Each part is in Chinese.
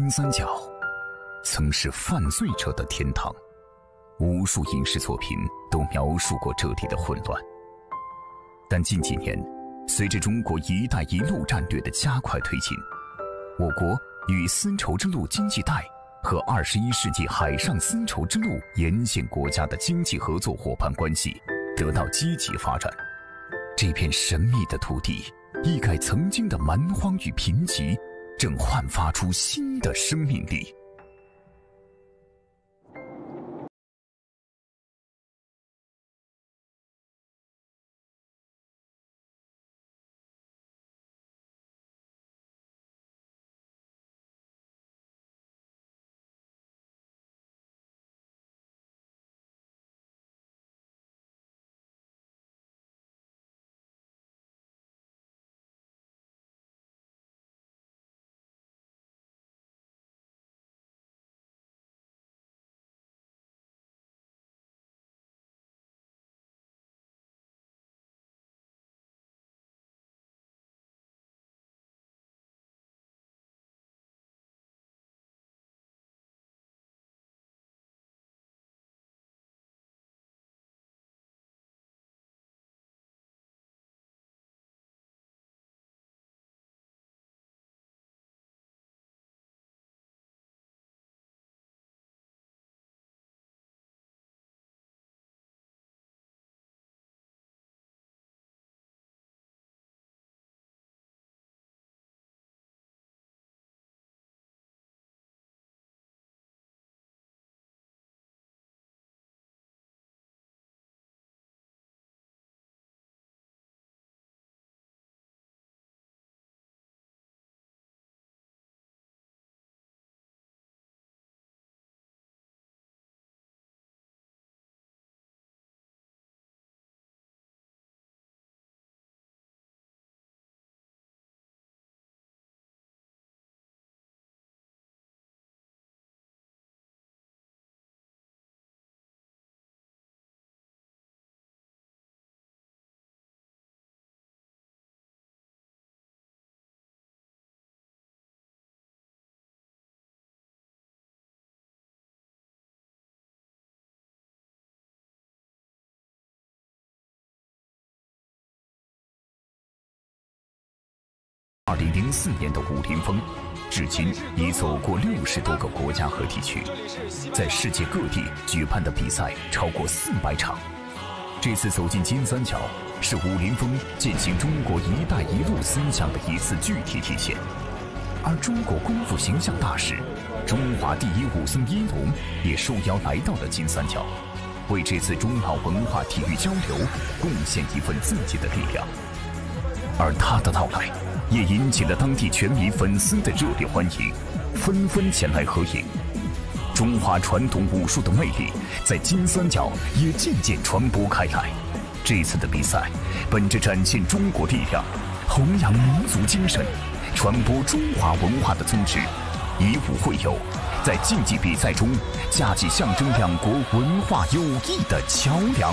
金三角曾是犯罪者的天堂，无数影视作品都描述过这里的混乱。但近几年，随着中国“一带一路”战略的加快推进，我国与丝绸之路经济带和21世纪海上丝绸之路沿线国家的经济合作伙伴关系得到积极发展。这片神秘的土地，一改曾经的蛮荒与贫瘠，正焕发出新的生命力。2004年的武林风，至今已走过60多个国家和地区，在世界各地举办的比赛超过400场。这次走进金三角，是武林风践行中国“一带一路”思想的一次具体体现。而中国功夫形象大使、中华第一武僧一龙也受邀来到了金三角，为这次中老文化体育交流贡献一份自己的力量。而他的到来也引起了当地全民粉丝的热烈欢迎，纷纷前来合影。中华传统武术的魅力在金三角也渐渐传播开来。这次的比赛本着展现中国力量、弘扬民族精神、传播中华文化的宗旨，以武会友，在竞技比赛中架起象征两国文化友谊的桥梁。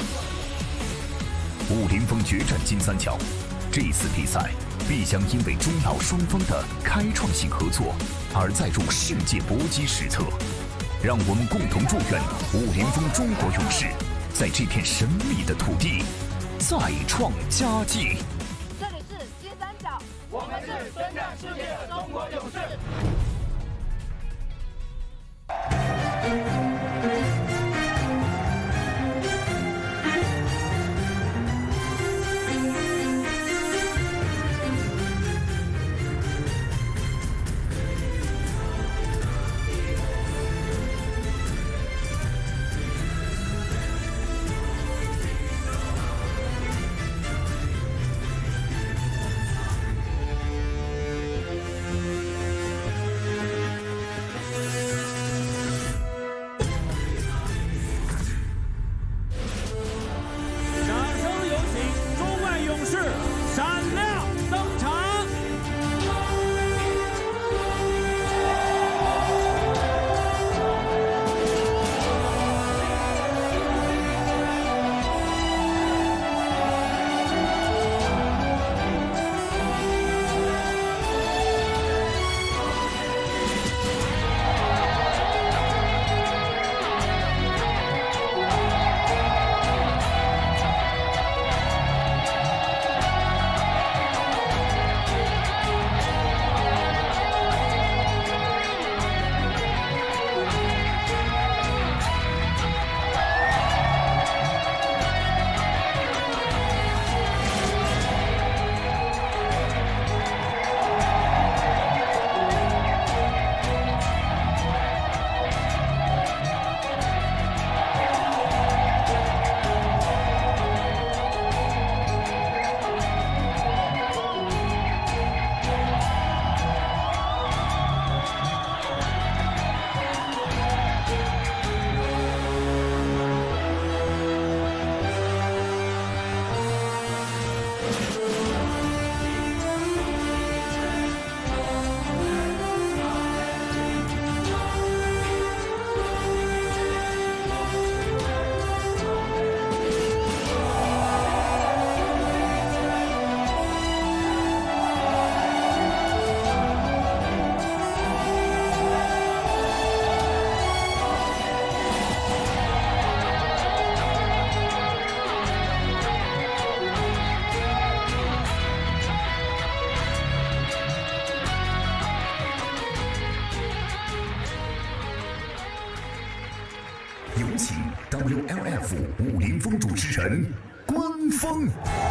武林风决战金三角，这次比赛必将因为中老双方的开创性合作而载入世界搏击史册。让我们共同祝愿武林风中国勇士在这片神秘的土地再创佳绩。 这里是金三角，我们是征战世界的中国勇士。 有请 WLF 武林风主持人关锋。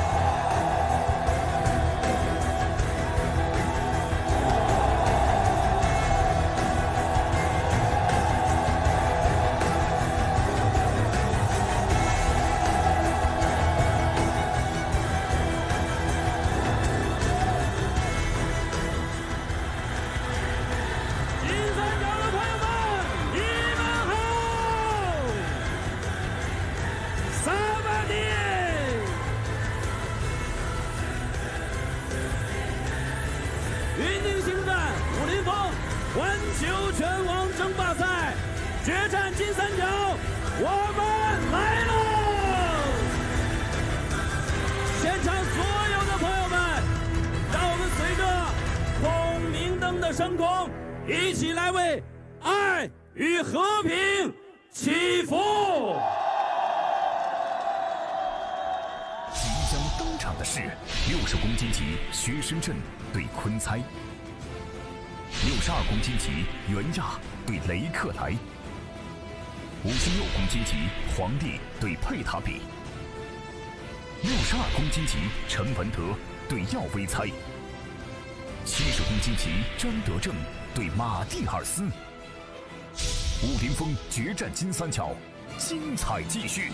升空，一起来为爱与和平祈福。 即将登场的是60公斤级薛声震对昆猜，62公斤级袁亚对雷克莱，56公斤级黄帝对佩塔比，62公斤级陈文德对耀威猜。70公斤级张德正对马蒂尔斯，武林风决战金三角，精彩继续。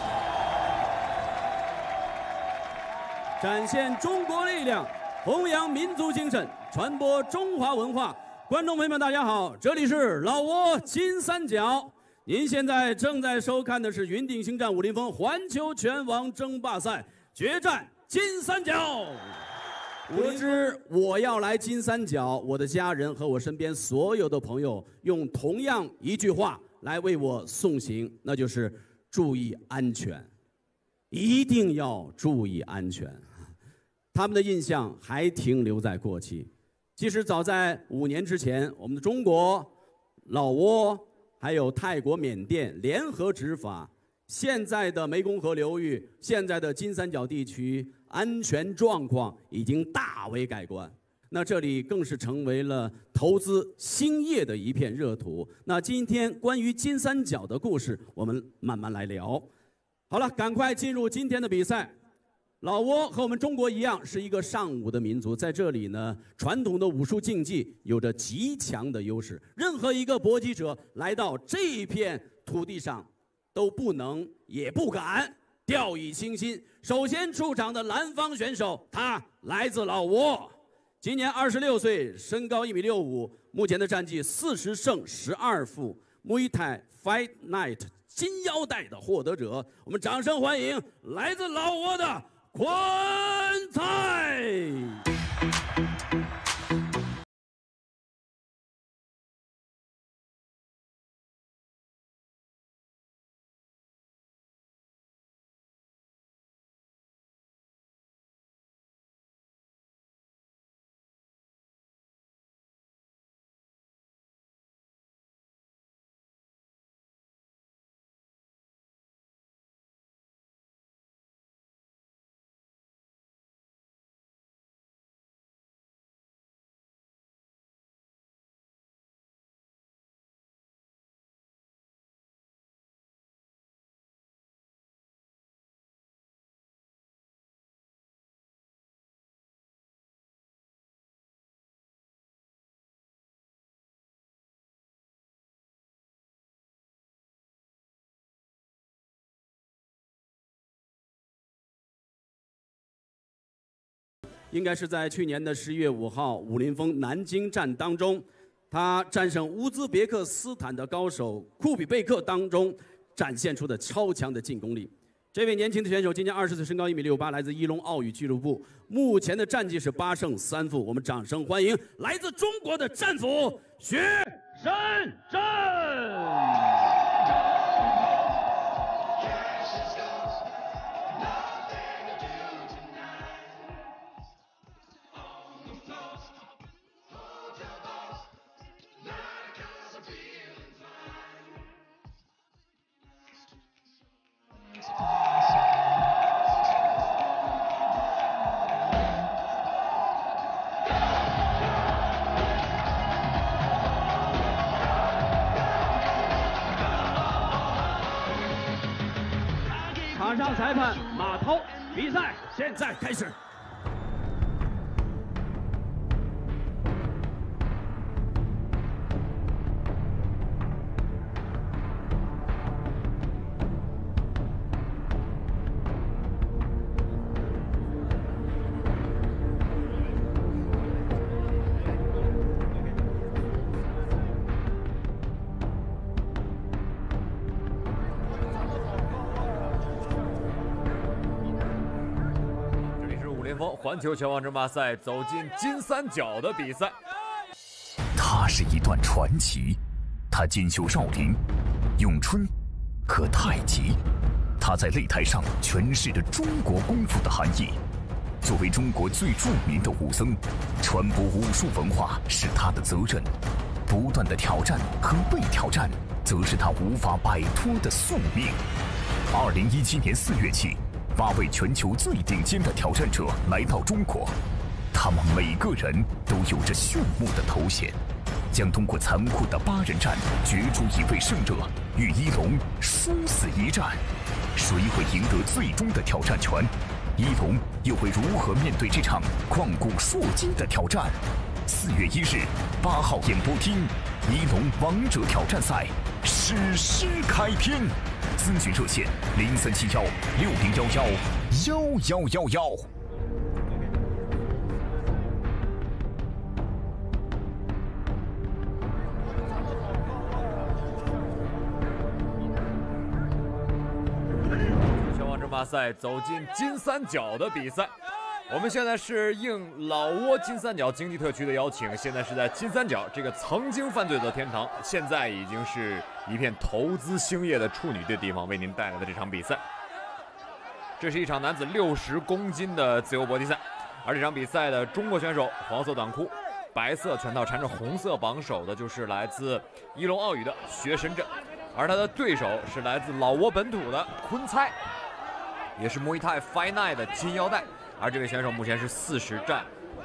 展现中国力量，弘扬民族精神，传播中华文化。观众朋友们，大家好，这里是老挝金三角。您现在正在收看的是云顶星战武林风环球拳王争霸赛决战金三角。得知我要来金三角，我的家人和我身边所有的朋友用同样一句话来为我送行，那就是注意安全，一定要注意安全。他们的印象还停留在过去。其实早在5年之前，我们的中国、老挝还有泰国、缅甸联合执法，现在的湄公河流域、现在的金三角地区安全状况已经大为改观，那这里更是成为了投资兴业的一片热土。那今天关于金三角的故事，我们慢慢来聊。好了，赶快进入今天的比赛。老挝和我们中国一样是一个尚武的民族，在这里呢，传统的武术竞技有着极强的优势。任何一个搏击者来到这片土地上，都不能也不敢掉以轻心。首先出场的蓝方选手，他来自老挝，今年26岁，身高1.65米，目前的战绩40胜12负，Muay Thai Fight Night 金腰带的获得者。我们掌声欢迎来自老挝的昆猜。应该是在去年的11月5号武林风南京站当中，他战胜乌兹别克斯坦的高手库比贝克当中展现出的超强的进攻力。这位年轻的选手今年20岁，身高1.68米，来自伊隆奥羽俱乐部，目前的战绩是8胜3负。我们掌声欢迎来自中国的战斧薛声震。 马上裁判马涛，比赛现在开始。 环球拳王争霸赛走进金三角的比赛， 它是一段传奇。他兼修少林、咏春和太极，他在擂台上诠释着中国功夫的含义。作为中国最著名的武僧，传播武术文化是他的责任，不断的挑战和被挑战，则是他无法摆脱的宿命。2017年4月起，8位全球最顶尖的挑战者来到中国，他们每个人都有着炫目的头衔，将通过残酷的8人战角逐一位胜者，与一龙殊死一战。谁会赢得最终的挑战权？一龙又会如何面对这场旷古烁今的挑战？4月1日8号演播厅，一龙王者挑战赛史诗开篇。咨询热线037160111111。 拳王争霸赛走进金三角的比赛。我们现在是应老挝金三角经济特区的邀请，现在是在金三角这个曾经犯罪的天堂，现在已经是一片投资兴业的处女的地方，为您带来的这场比赛。这是一场男子60公斤的自由搏击赛，而这场比赛的中国选手黄色短裤、白色拳套缠着红色绑手的就是来自一龙奥羽的薛深圳，而他的对手是来自老挝本土的昆猜，也是Muay Thai Fight Night的金腰带。而这位选手目前是40战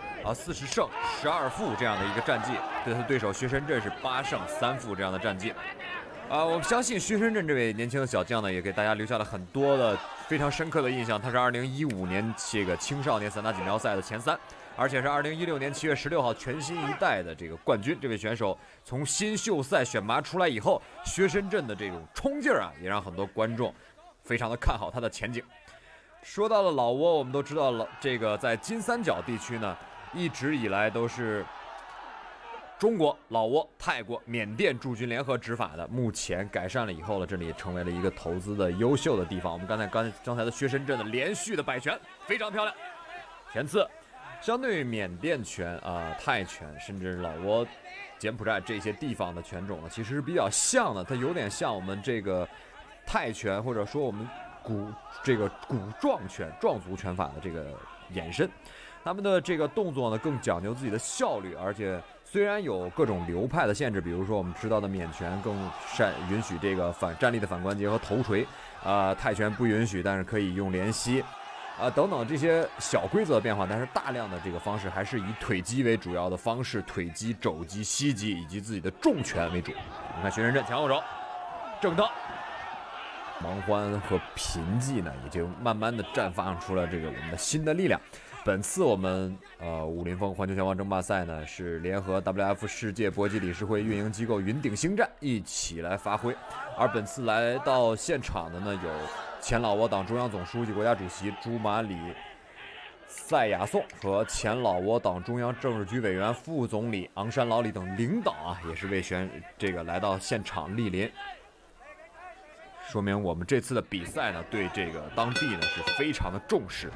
，40胜12负这样的一个战绩，对他的对手薛深圳是8胜3负这样的战绩。我相信薛深圳这位年轻的小将呢，也给大家留下了很多的非常深刻的印象。他是2015年这个青少年散打锦标赛的前3，而且是2016年7月16号全新一代的这个冠军。这位选手从新秀赛选拔出来以后，薛深圳的这种冲劲儿啊，也让很多观众非常的看好他的前景。说到了老挝，我们都知道了，这个在金三角地区呢，一直以来都是中国、老挝、泰国、缅甸驻军联合执法的。目前改善了以后呢，这里成为了一个投资的优秀的地方。我们刚才的薛深圳的连续的摆拳非常漂亮。其次，相对于缅甸拳泰拳，甚至老挝、柬埔寨这些地方的拳种呢，其实是比较像的，它有点像我们这个泰拳，或者说我们古壮拳、壮族拳法的这个延伸。他们的这个动作呢更讲究自己的效率，而且虽然有各种流派的限制，比如说我们知道的缅拳更允许这个站立的反关节和头锤，泰拳不允许，但是可以用连膝，等等这些小规则的变化，但是大量的这个方式还是以腿击为主要的方式，腿击、肘击、膝击以及自己的重拳为主。你看薛深圳前后手正蹬。盲欢和贫瘠呢，也就慢慢的绽放出了这个我们的新的力量。本次我们武林风环球拳王争霸赛呢，是联合 WF 世界搏击理事会运营机构云顶星战一起来发挥。而本次来到现场的呢，有前老挝党中央总书记、国家主席朱马里赛亚颂和前老挝党中央政治局委员、副总理昂山老李等领导也是为这个来到现场莅临。说明我们这次的比赛呢，对这个当地呢是非常的重视。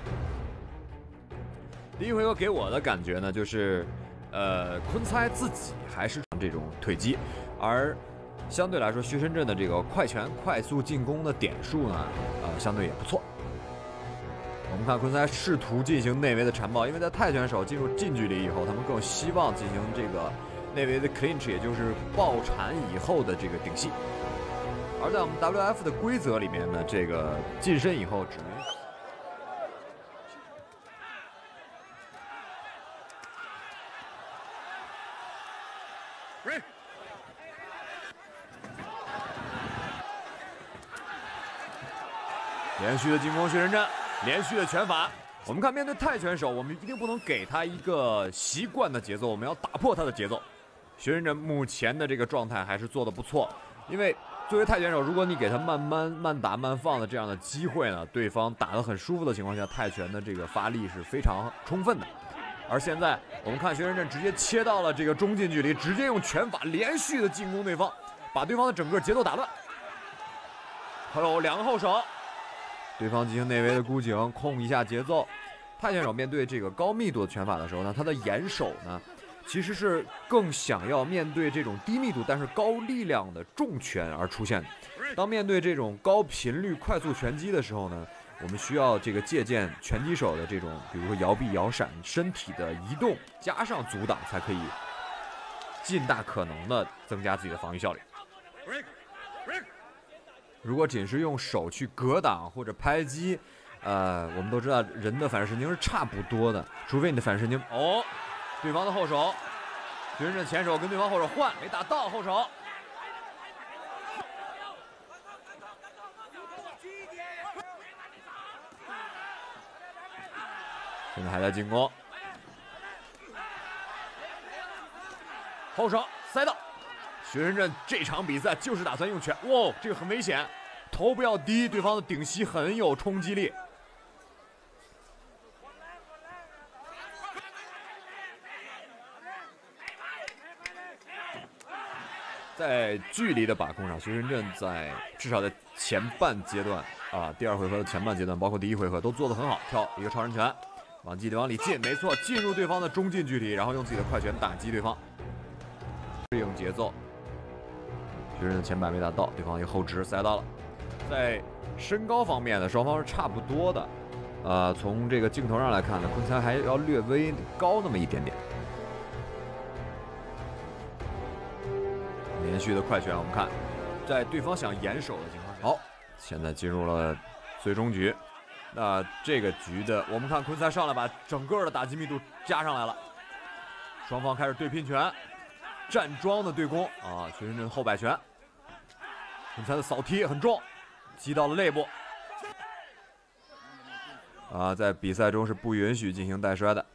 第一回合给我的感觉呢，就是昆猜自己还是这种腿击，而相对来说薛深圳的这个快拳快速进攻的点数呢，相对也不错。我们看昆猜试图进行内围的缠抱，因为在泰拳手进入近距离以后，他们更希望进行这个内围的 clinch， 也就是抱缠以后的这个顶膝。而在我们 WF 的规则里面呢，这个近身以后只允许。 连续的进攻，薛仁震连续的拳法。我们看，面对泰拳手，我们一定不能给他一个习惯的节奏，我们要打破他的节奏。薛仁震目前的这个状态还是做得不错，因为作为泰拳手，如果你给他慢打慢放的这样的机会呢，对方打得很舒服的情况下，泰拳的这个发力是非常充分的。而现在我们看薛仁震直接切到了这个中近距离，直接用拳法连续的进攻对方，把对方的整个节奏打乱。还有两个后手，对方进行内围的箍颈，控一下节奏。泰拳手面对这个高密度的拳法的时候呢，他的眼手呢，其实是更想要面对这种低密度但是高力量的重拳而出现的。当面对这种高频率快速拳击的时候呢，我们需要这个借鉴拳击手的这种，比如说摇臂、摇闪、身体的移动，加上阻挡，才可以尽大可能的增加自己的防御效率。如果仅是用手去格挡或者拍击，我们都知道人的反射神经是差不多的，除非你的反射神经对方的后手，薛仁震前手跟对方后手换，没打到后手。现在还在进攻，后手塞到。薛仁震这场比赛就是打算用拳，哇，这个很危险，头不要低，对方的顶膝很有冲击力。在距离的把控上，薛仁震至少在前半阶段第二回合的前半阶段，包括第一回合都做得很好，跳一个超人拳，往基里往里进，没错，进入对方的中近距离，然后用自己的快拳打击对方，适应节奏。薛仁震前摆没打到，对方一个后直塞到了。在身高方面呢，双方是差不多的，从这个镜头上来看呢，昆才还要略微高那么一点点。连续的快拳，我们看，在对方想掩手的情况下，好，现在进入了最终局。那这个局的，我们看昆才上来把整个的打击密度加上来了，双方开始对拼拳，站桩的对攻薛仁震后摆拳，昆才的扫踢很重，击到了肋部。在比赛中是不允许进行带摔的。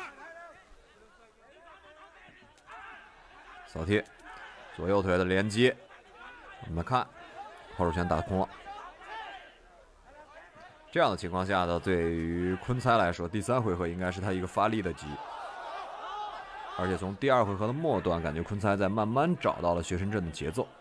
扫踢。左右腿的连击，我们看后手拳打空了。这样的情况下呢，对于昆才来说，第三回合应该是他一个发力的局。而且从第二回合的末段，感觉昆才在慢慢找到了薛仁震的节奏。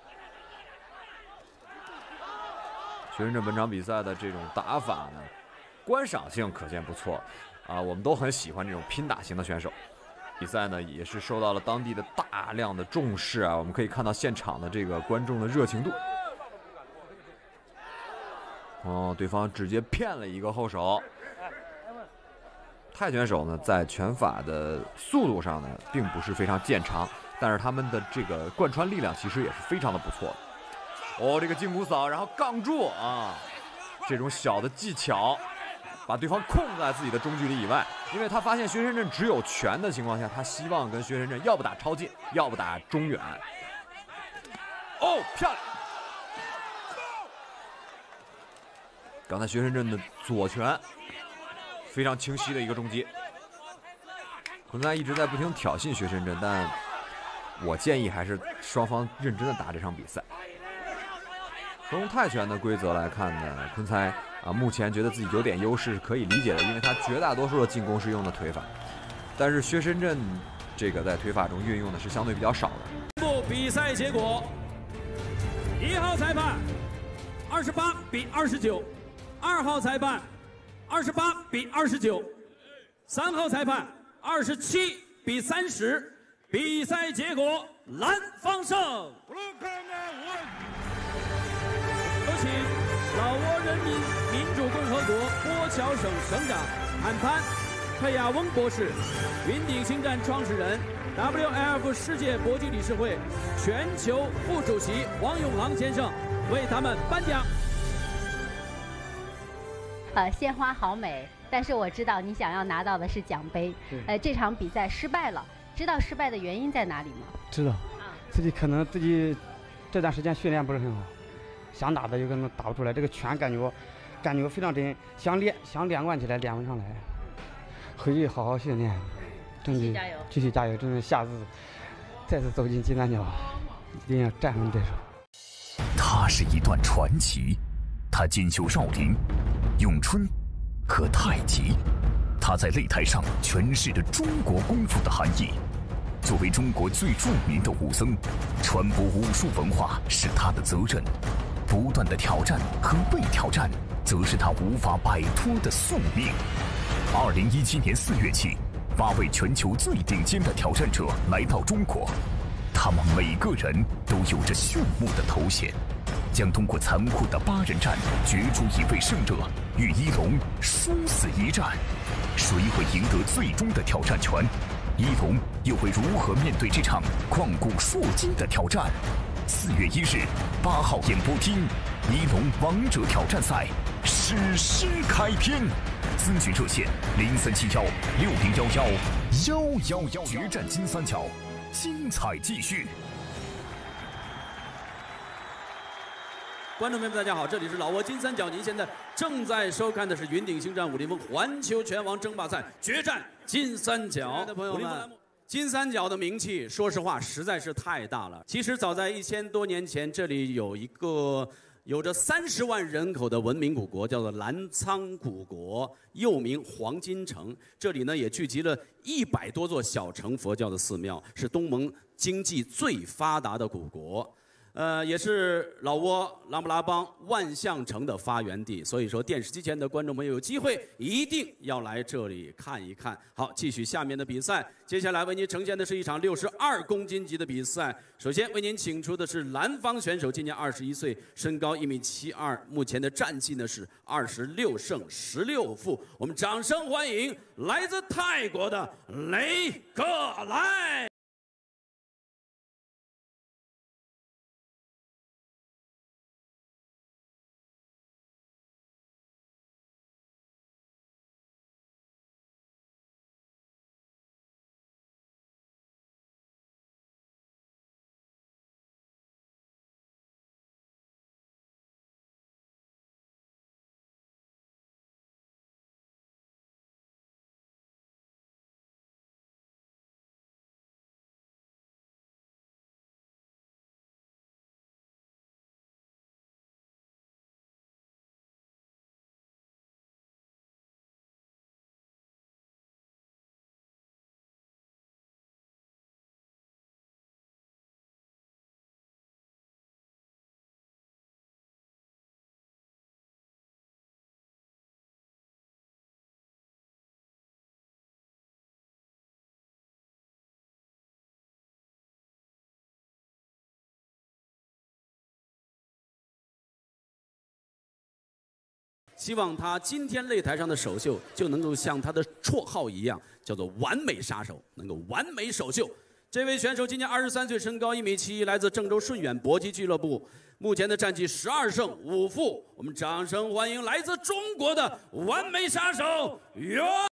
薛仁震本场比赛的这种打法呢，观赏性可见不错我们都很喜欢这种拼打型的选手。比赛呢也是受到了当地的大量的重视我们可以看到现场的这个观众的热情度。对方直接骗了一个后手。泰拳手呢在拳法的速度上呢并不是非常见长，但是他们的这个贯穿力量其实也是非常的不错的。这个胫骨扫，然后杠住这种小的技巧把对方控在自己的中距离以外，因为他发现薛仁震只有拳的情况下，他希望跟薛仁震要不打超近，要不打中远。漂亮！刚才薛仁震的左拳非常清晰的一个中击。昆才一直在不停挑衅薛仁震，但我建议还是双方认真的打这场比赛。从泰拳的规则来看呢，昆才目前觉得自己有点优势是可以理解的，因为他绝大多数的进攻是用的腿法，但是薛仁震这个在腿法中运用的是相对比较少的。 公布比赛结果，1号裁判28比29，2号裁判28比29，3号裁判27比30，比赛结果蓝方胜。有请老挝人民民主共和国波侨省省长罕潘佩亚翁博士，云顶新站创始人 WLF 世界搏击理事会全球副主席王永航先生为他们颁奖。 鲜花好美，但是我知道你想要拿到的是奖杯。这场比赛失败了，知道失败的原因在哪里吗？ 知道，自己可能这段时间训练不是很好， 想打的有可能打不出来，这个拳感觉非常真，想连贯起来连不上来，回去好好训练，争取继续加油，争取下次再次走进金三角，一定要战胜对手。 他是一段传奇，他兼修少林、咏春和太极，他在擂台上诠释着中国功夫的含义。作为中国最著名的武僧，传播武术文化是他的责任，不断的挑战和被挑战，则是他无法摆脱的宿命。2017年4月起，8位全球最顶尖的挑战者来到中国，他们每个人都有着炫目的头衔，将通过残酷的8人战决出一位胜者，与一龙殊死一战。谁会赢得最终的挑战权？一龙又会如何面对这场旷古烁今的挑战？4月1日8号演播厅，一龙王者挑战赛史诗开篇。咨询热线0371601111，决战金三角，精彩继续。 观众朋友们，大家好，这里是老挝金三角，您现在正在收看的是云顶星战武林风环球拳王争霸赛决战金三角的朋友们。金三角的名气，说实话实在是太大了。其实早在1000多年前，这里有一个有着30万人口的文明古国，叫做澜沧古国，又名黄金城。这里呢也聚集了100多座小乘佛教的寺庙，是东盟经济最发达的古国。也是老挝琅勃拉邦万象城的发源地，所以说电视机前的观众朋友有机会一定要来这里看一看。好，继续下面的比赛，接下来为您呈现的是一场62公斤级的比赛。首先为您请出的是蓝方选手，今年21岁，身高1.72米，目前的战绩呢是26胜16负。我们掌声欢迎来自泰国的雷格莱。希望他今天擂台上的首秀就能够像他的绰号一样，叫做完美杀手，能够完美首秀。这位选手今年23岁，身高1.71米，来自郑州顺远搏击俱乐部，目前的战绩12胜5负。我们掌声欢迎来自中国的完美杀手袁。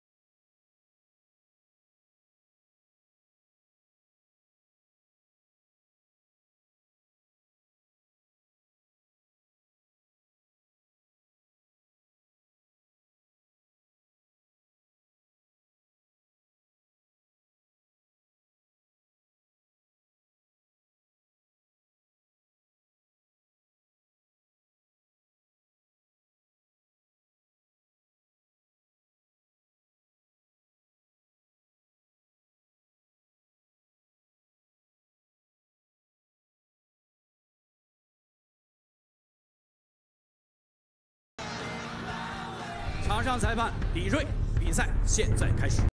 场上裁判李锐，比赛现在开始。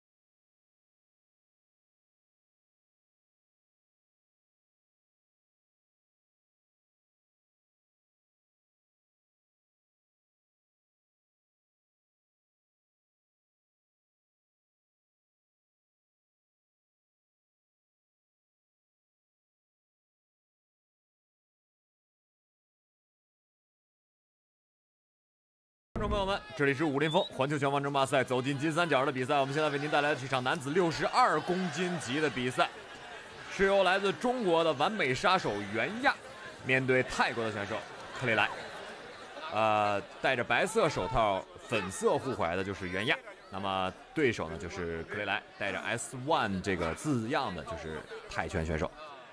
观众朋友们，这里是武林风环球拳王争霸赛走进金三角的比赛。我们现在为您带来的这场男子62公斤级的比赛，是由来自中国的完美杀手袁亚面对泰国的选手克雷莱。戴着白色手套、粉色护踝的就是袁亚。那么对手呢就是克雷莱，带着 S1 这个字样的就是泰拳选手。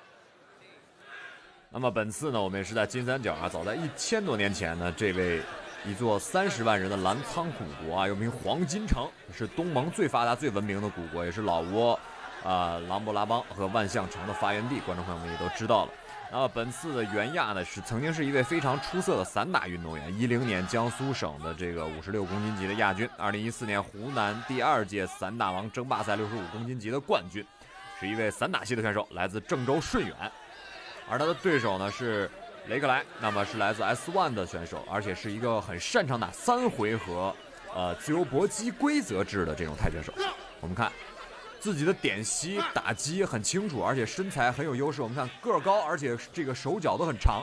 那么本次呢，我们也是在金三角啊，早在1000多年前呢，这位一座30万人的澜沧古国啊，又名黄金城，是东盟最发达、最文明的古国，也是老挝、琅勃拉邦和万象城的发源地。观众朋友们也都知道了。那么本次的袁亚呢，曾经是一位非常出色的散打运动员，10年江苏省的这个56公斤级的亚军，2014年湖南第2届散打王争霸赛65公斤级的冠军，是一位散打系的选手，来自郑州顺远。而他的对手呢是雷克莱，那么是来自 S1 的选手，而且是一个很擅长打3回合自由搏击规则制的这种泰拳手。我们看自己的点膝打击很清楚，而且身材很有优势。我们看个儿高，而且这个手脚都很长。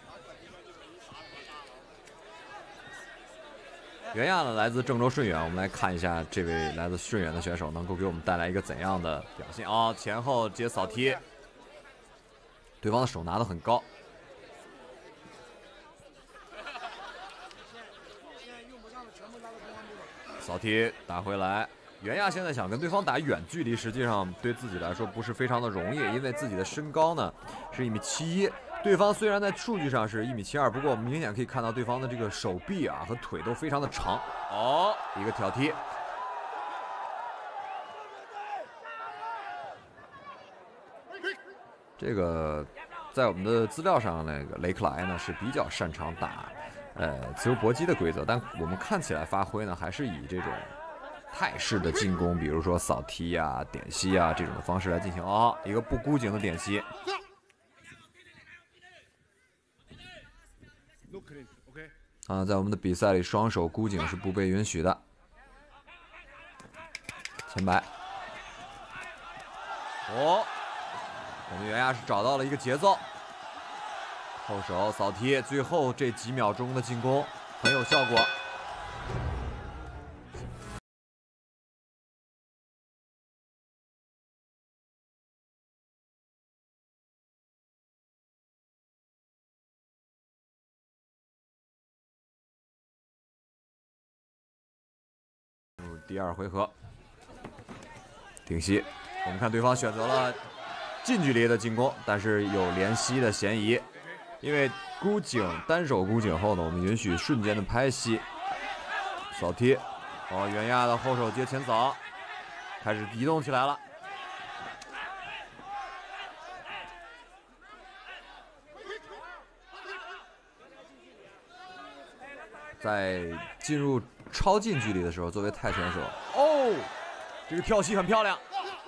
袁亚呢来自郑州顺远，我们来看一下这位来自顺远的选手能够给我们带来一个怎样的表现啊！前后接扫踢，对方的手拿得很高。扫踢打回来。袁亚现在想跟对方打远距离，实际上对自己来说不是非常的容易，因为自己的身高呢是1.71米，对方虽然在数据上是1.72米，不过我们明显可以看到对方的这个手臂啊和腿都非常的长。一个挑踢，这个在我们的资料上，那个雷克莱呢是比较擅长打自由搏击的规则，但我们看起来发挥呢还是以这种泰式的进攻，比如说扫踢啊、点膝啊这种的方式来进行。一个不箍颈的点膝。在我们的比赛里，双手箍颈是不被允许的。前摆。我们袁亚是找到了一个节奏，后手扫踢，最后这几秒钟的进攻很有效果。第2回合，顶膝。我们看对方选择了近距离的进攻，但是有连膝的嫌疑。因为箍颈单手箍颈后呢，我们允许瞬间的拍膝。扫踢，袁亚的后手接前扫，开始移动起来了。在进入超近距离的时候，作为泰拳手，这个跳膝很漂亮。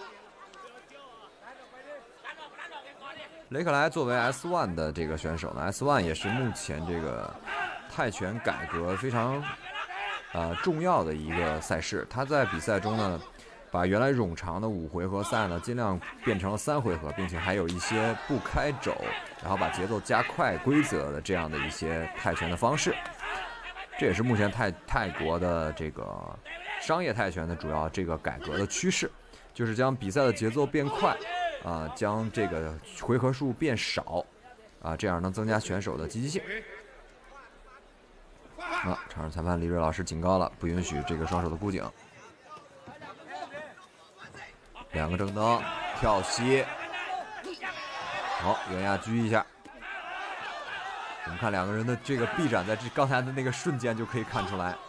雷克莱作为 S1 的这个选手呢 ，S1 也是目前这个泰拳改革非常重要的一个赛事。他在比赛中呢，把原来冗长的5回合赛呢，尽量变成了3回合，并且还有一些不开肘，然后把节奏加快规则的这样的一些泰拳的方式。这也是目前泰国的这个商业泰拳的主要这个改革的趋势，就是将比赛的节奏变快，将这个回合数变少，这样能增加选手的积极性。场上裁判李瑞老师警告了，不允许这个双手的箍颈。2个正蹬，跳膝，袁亚狙一下。我们看2个人的这个臂展，在刚才的那个瞬间就可以看出来。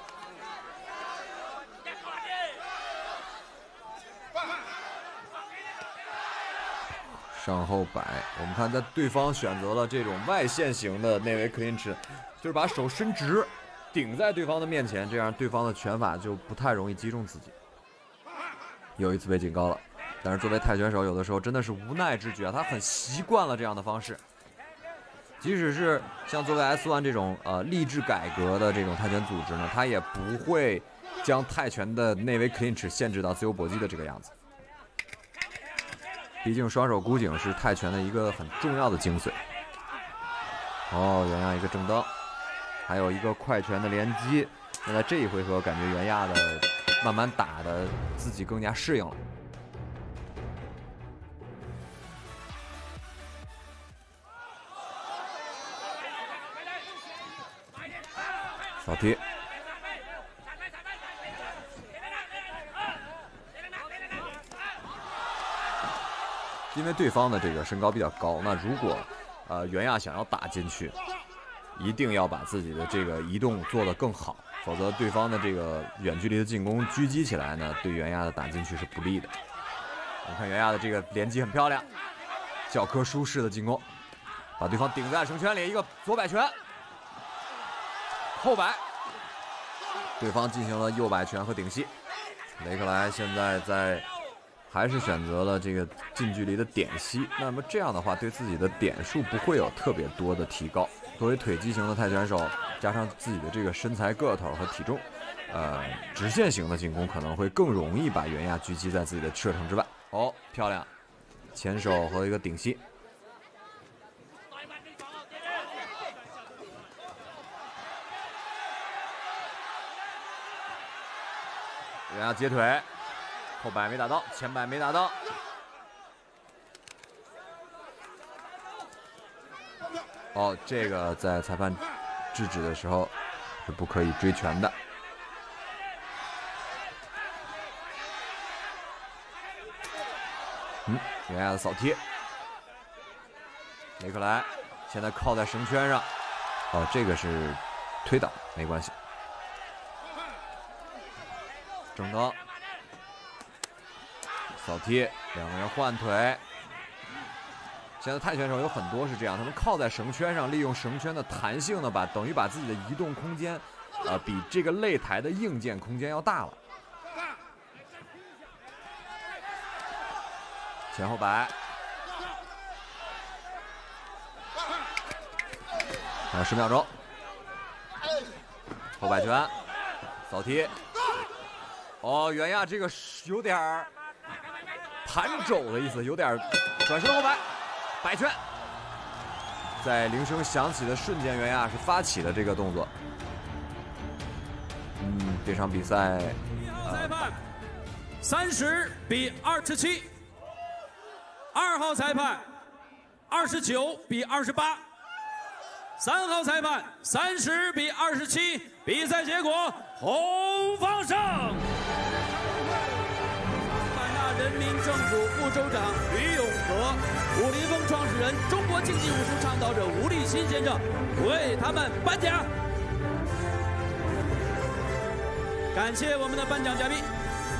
上后摆，我们看在对方选择了这种外线型的内围 clinch， 就是把手伸直，顶在对方的面前，这样对方的拳法就不太容易击中自己。有一次被警告了，但是作为泰拳手，有的时候真的是无奈之举啊，他很习惯了这样的方式。即使是像作为 S1 这种励志改革的这种泰拳组织呢，他也不会将泰拳的内围 clinch 限制到自由搏击的这个样子。毕竟双手箍颈是泰拳的一个很重要的精髓。袁亚一个正蹬，还有一个快拳的连击。那在这一回合，感觉袁亚的慢慢打的自己更加适应了。 扫踢。因为对方的这个身高比较高，那如果袁亚想要打进去，一定要把自己的这个移动做得更好，否则对方的这个远距离的进攻狙击起来呢，对袁亚的打进去是不利的。我们看袁亚的这个连击很漂亮，教科书式的进攻，把对方顶在绳圈里，一个左摆拳，后摆，对方进行了右摆拳和顶膝。雷克莱现在还是选择了这个近距离的点膝，那么这样的话对自己的点数不会有特别多的提高。作为腿击型的泰拳手，加上自己的这个身材个头和体重，直线型的进攻可能会更容易把袁亚狙击在自己的射程之外。哦，漂亮，前手和一个顶膝。袁亚接腿。后摆没打到，前摆没打到。哦，这个在裁判制止的时候是不可以追拳的。袁亚的扫踢，雷克莱现在靠在绳圈上。哦，这个是推倒，没关系。正蹬。扫踢，两个人换腿。现在泰拳手有很多是这样，他们靠在绳圈上，利用绳圈的弹性呢，等于把自己的移动空间，比这个擂台的硬件空间要大了。前后摆，还有10秒钟。后摆拳，扫踢。哦，袁亚这个有点儿。盘肘的意思，有点转身后摆，摆拳。在铃声响起的瞬间，袁亚是发起了这个动作。这场比赛， 裁判30比27，2号裁判29比28，3号裁判30比27，比赛结果红方胜。人民政府副州长于永和、武林风创始人、中国竞技武术倡导者吴立新先生为他们颁奖。感谢我们的颁奖嘉宾。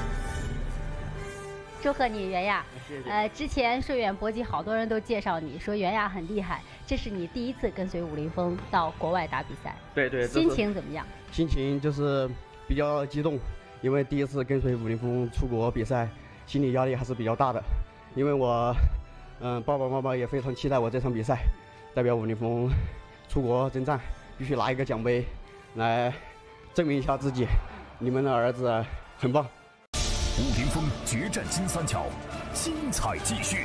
祝贺你，袁亚！ 谢谢。 之前顺远搏击好多人都介绍你说袁亚很厉害，这是你第一次跟随武林风到国外打比赛。 对。 心情怎么样？ 心情就是比较激动，因为第一次跟随武林风出国比赛。心理压力还是比较大的，因为我，爸爸妈妈也非常期待我这场比赛，代表武林风出国征战，必须拿一个奖杯，来证明一下自己。你们的儿子很棒。 武林风决战金三角，精彩继续。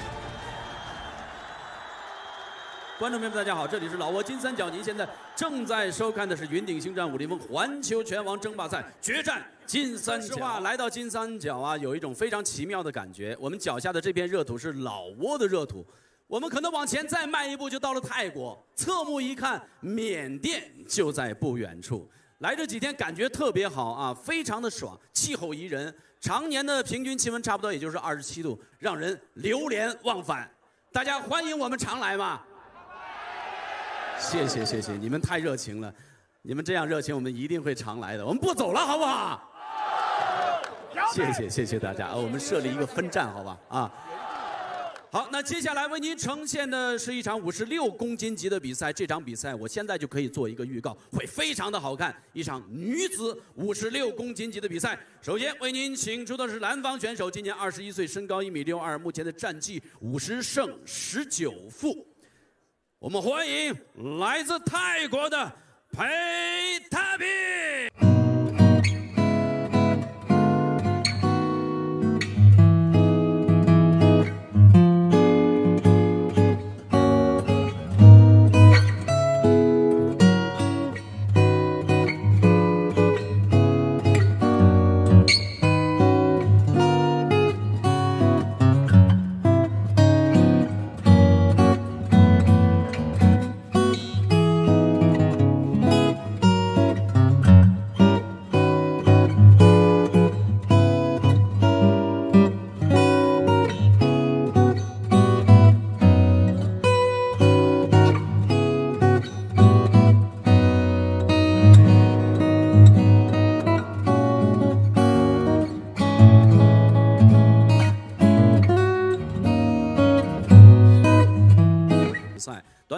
观众朋友们，大家好，这里是老挝金三角，您现在正在收看的是云顶星战武林风环球拳王争霸赛决战金三角。实话，来到金三角啊，有一种非常奇妙的感觉。我们脚下的这片热土是老挝的热土，我们可能往前再迈一步就到了泰国，侧目一看，缅甸就在不远处。来这几天感觉特别好啊，非常的爽，气候宜人，常年的平均气温差不多也就是27度，让人流连忘返。大家欢迎我们常来嘛！谢谢，你们太热情了，你们这样热情，我们一定会常来的。我们不走了，好不好？谢谢大家，我们设立一个分站，好吧？啊，好，那接下来为您呈现的是一场56公斤级的比赛。这场比赛我现在就可以做一个预告，会非常的好看，一场女子56公斤级的比赛。首先为您请出的是蓝方选手，今年21岁，身高1.62米，目前的战绩50胜19负。我们欢迎来自泰国的裴塔比。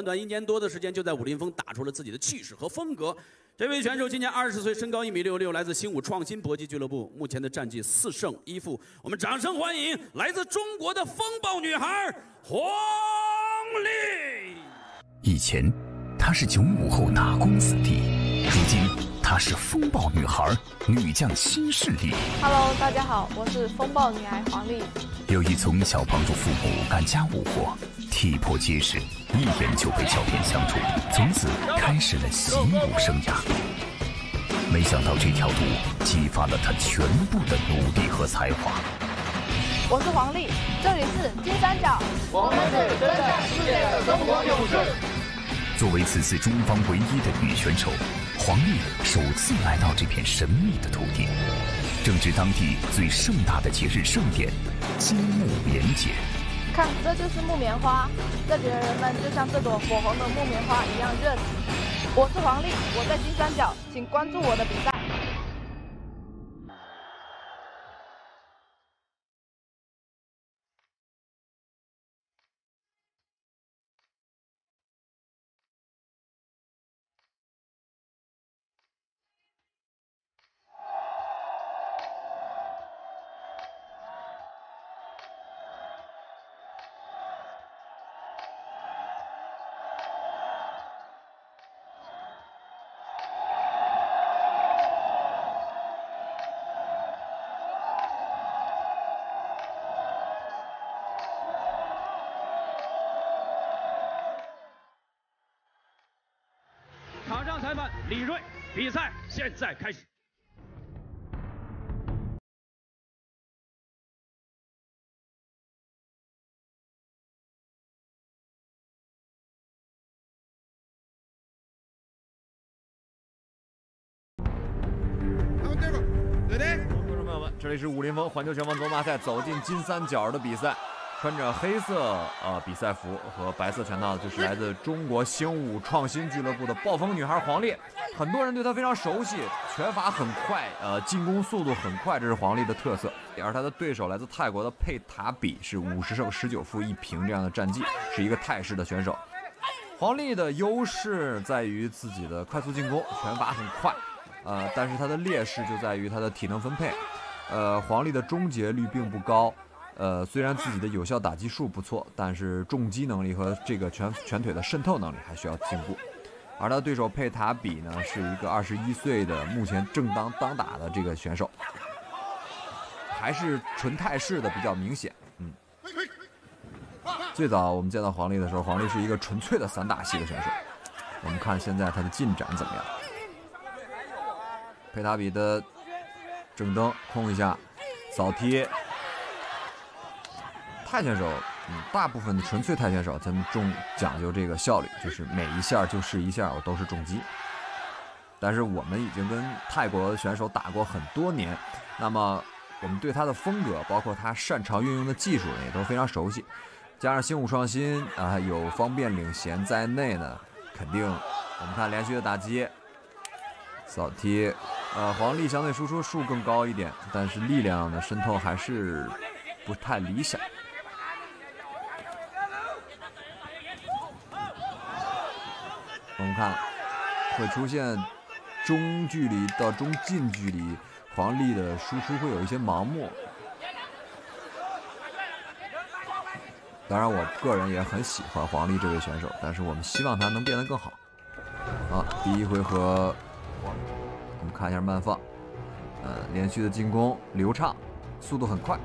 短1年多的时间，就在武林风打出了自己的气势和风格。这位选手今年20岁，身高1.66米，来自新武创新搏击俱乐部，目前的战绩4胜1负。我们掌声欢迎来自中国的风暴女孩黄丽。 以前，她是95后打工子弟，如今她是风暴女孩，女将新势力。 Hello， 大家好，我是风暴女孩黄丽。 由于从小帮助父母干家务活，体魄结实，一眼就被教练相中，从此开始了习武生涯。没想到这条路激发了他全部的努力和才华。 我是黄丽，这里是金三角，我们是征战世界的中国勇士。 作为此次中方唯一的女选手，黄丽首次来到这片神秘的土地，正值当地最盛大的节日盛典——金木棉节。 看，这就是木棉花，这里的人们就像这朵火红的木棉花一样热情。我是黄丽，我在金三角，请关注我的比赛。 场上裁判李锐，比赛现在开始。 观众朋友们，这里是武林风环球拳王走马赛走进金三角的比赛。穿着黑色比赛服和白色拳套的就是来自中国星武创新俱乐部的暴风女孩黄丽。很多人对她非常熟悉，拳法很快，进攻速度很快，这是黄丽的特色。而她的对手来自泰国的佩塔比是50胜19负1平这样的战绩，是一个泰式的选手。黄丽的优势在于自己的快速进攻，拳法很快，但是她的劣势就在于她的体能分配。黄丽的终结率并不高。虽然自己的有效打击数不错，但是重击能力和这个拳腿的渗透能力还需要进步。而他的对手佩塔比呢，是一个21岁的目前正当打的这个选手，还是纯泰式的比较明显。最早我们见到黄丽的时候，黄丽是一个纯粹的散打系的选手。我们看现在他的进展怎么样？佩塔比的正蹬空一下，扫踢。泰选手，大部分的纯粹泰选手，他们讲究这个效率，就是每一下就是一下，我都是重击。但是我们已经跟泰国选手打过很多年，那么我们对他的风格，包括他擅长运用的技术也都非常熟悉。加上新武创新有方便领衔在内呢，肯定我们看连续的打击、扫踢，黄丽相对输出数更高一点，但是力量的渗透还是不太理想。我们看会出现中距离到中近距离，黄丽的输出会有一些盲目。当然，我个人也很喜欢黄丽这位选手，但是我们希望她能变得更好。第一回合，我们看一下慢放，连续的进攻流畅，速度很快。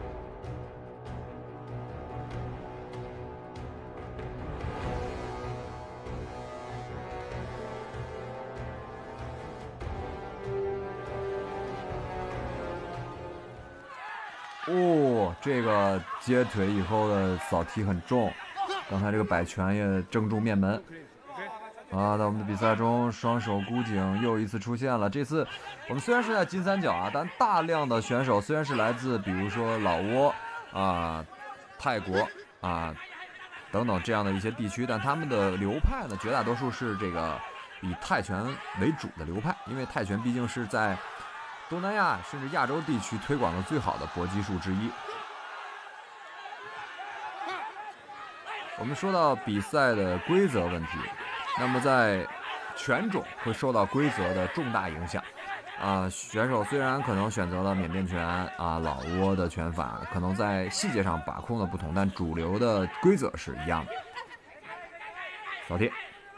这个接腿以后的扫踢很重，刚才这个摆拳也正中面门。在我们的比赛中，双手箍颈又一次出现了。这次我们虽然是在金三角但大量的选手虽然是来自比如说老挝泰国等等这样的一些地区，但他们的流派呢，绝大多数是这个以泰拳为主的流派，因为泰拳毕竟是在东南亚甚至亚洲地区推广的最好的搏击术之一。 我们说到比赛的规则问题，那么在拳种会受到规则的重大影响。选手虽然可能选择了缅甸拳老挝的拳法，可能在细节上把控的不同，但主流的规则是一样的。扫贴。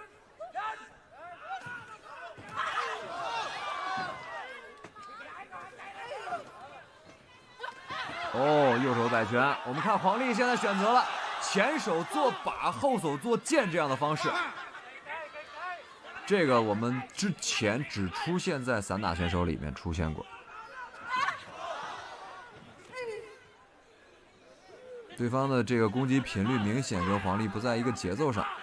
右手摆拳，我们看黄丽现在选择了前手做把，后手做剑这样的方式。这个我们之前只出现在散打选手里面出现过。对方的这个攻击频率明显跟黄丽不在一个节奏上。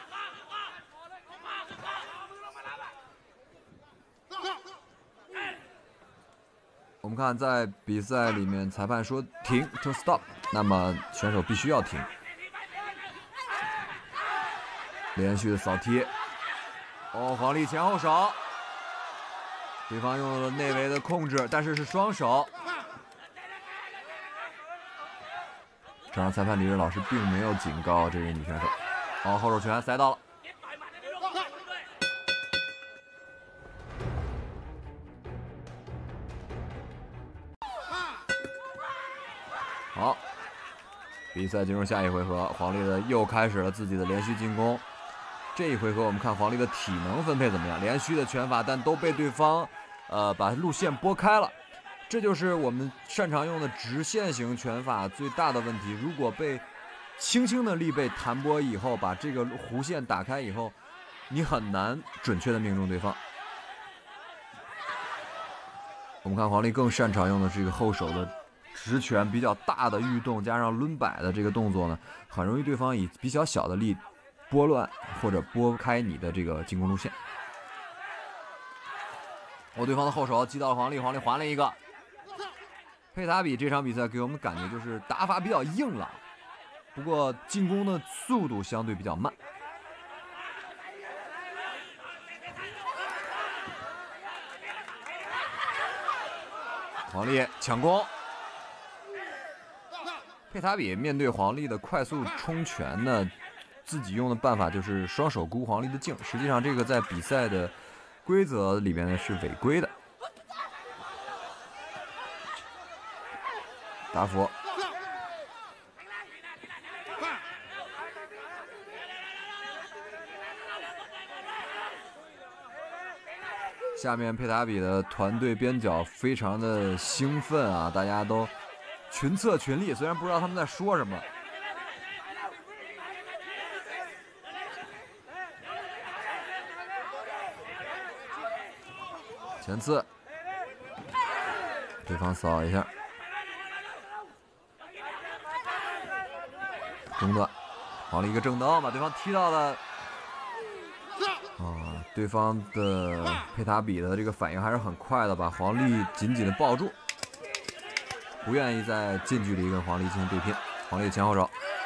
我们看在比赛里面，裁判说停 to stop， 那么选手必须要停。连续的扫踢。黄丽前后手，对方用了内围的控制，但是是双手。场上裁判李瑞老师并没有警告这位女选手。后手拳塞到了。好，比赛进入下一回合，黄丽的又开始了自己的连续进攻。这一回合我们看黄丽的体能分配怎么样，连续的拳法，但都被对方把路线拨开了。这就是我们擅长用的直线型拳法最大的问题。如果被轻轻的力被弹拨以后，把这个弧线打开以后，你很难准确的命中对方。我们看黄丽更擅长用的这个后手的直拳，比较大的运动加上抡摆的这个动作呢，很容易对方以比较小的力拨乱或者拨开你的这个进攻路线。对方的后手击到了黄丽，黄丽还了一个。佩塔比这场比赛给我们的感觉就是打法比较硬朗，不过进攻的速度相对比较慢。黄丽抢攻，佩塔比面对黄丽的快速冲拳呢，自己用的办法就是双手箍黄丽的颈，实际上这个在比赛的规则里面呢是违规的。打斧，下面佩塔比的团队边角非常的兴奋啊，大家都群策群力，虽然不知道他们在说什么。前刺，对方扫一下，中段，黄丽一个正蹬，把对方踢到了。对方的佩塔比的这个反应还是很快的，把黄丽紧紧的抱住，不愿意在近距离跟黄丽进行对拼。黄丽前后手。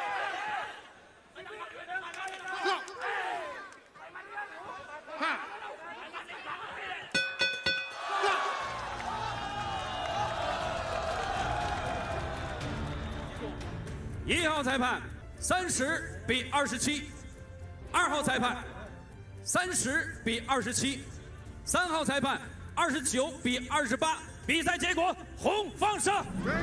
1号裁判30-27，2号裁判30-27，3号裁判29-28。比赛结果，红放射。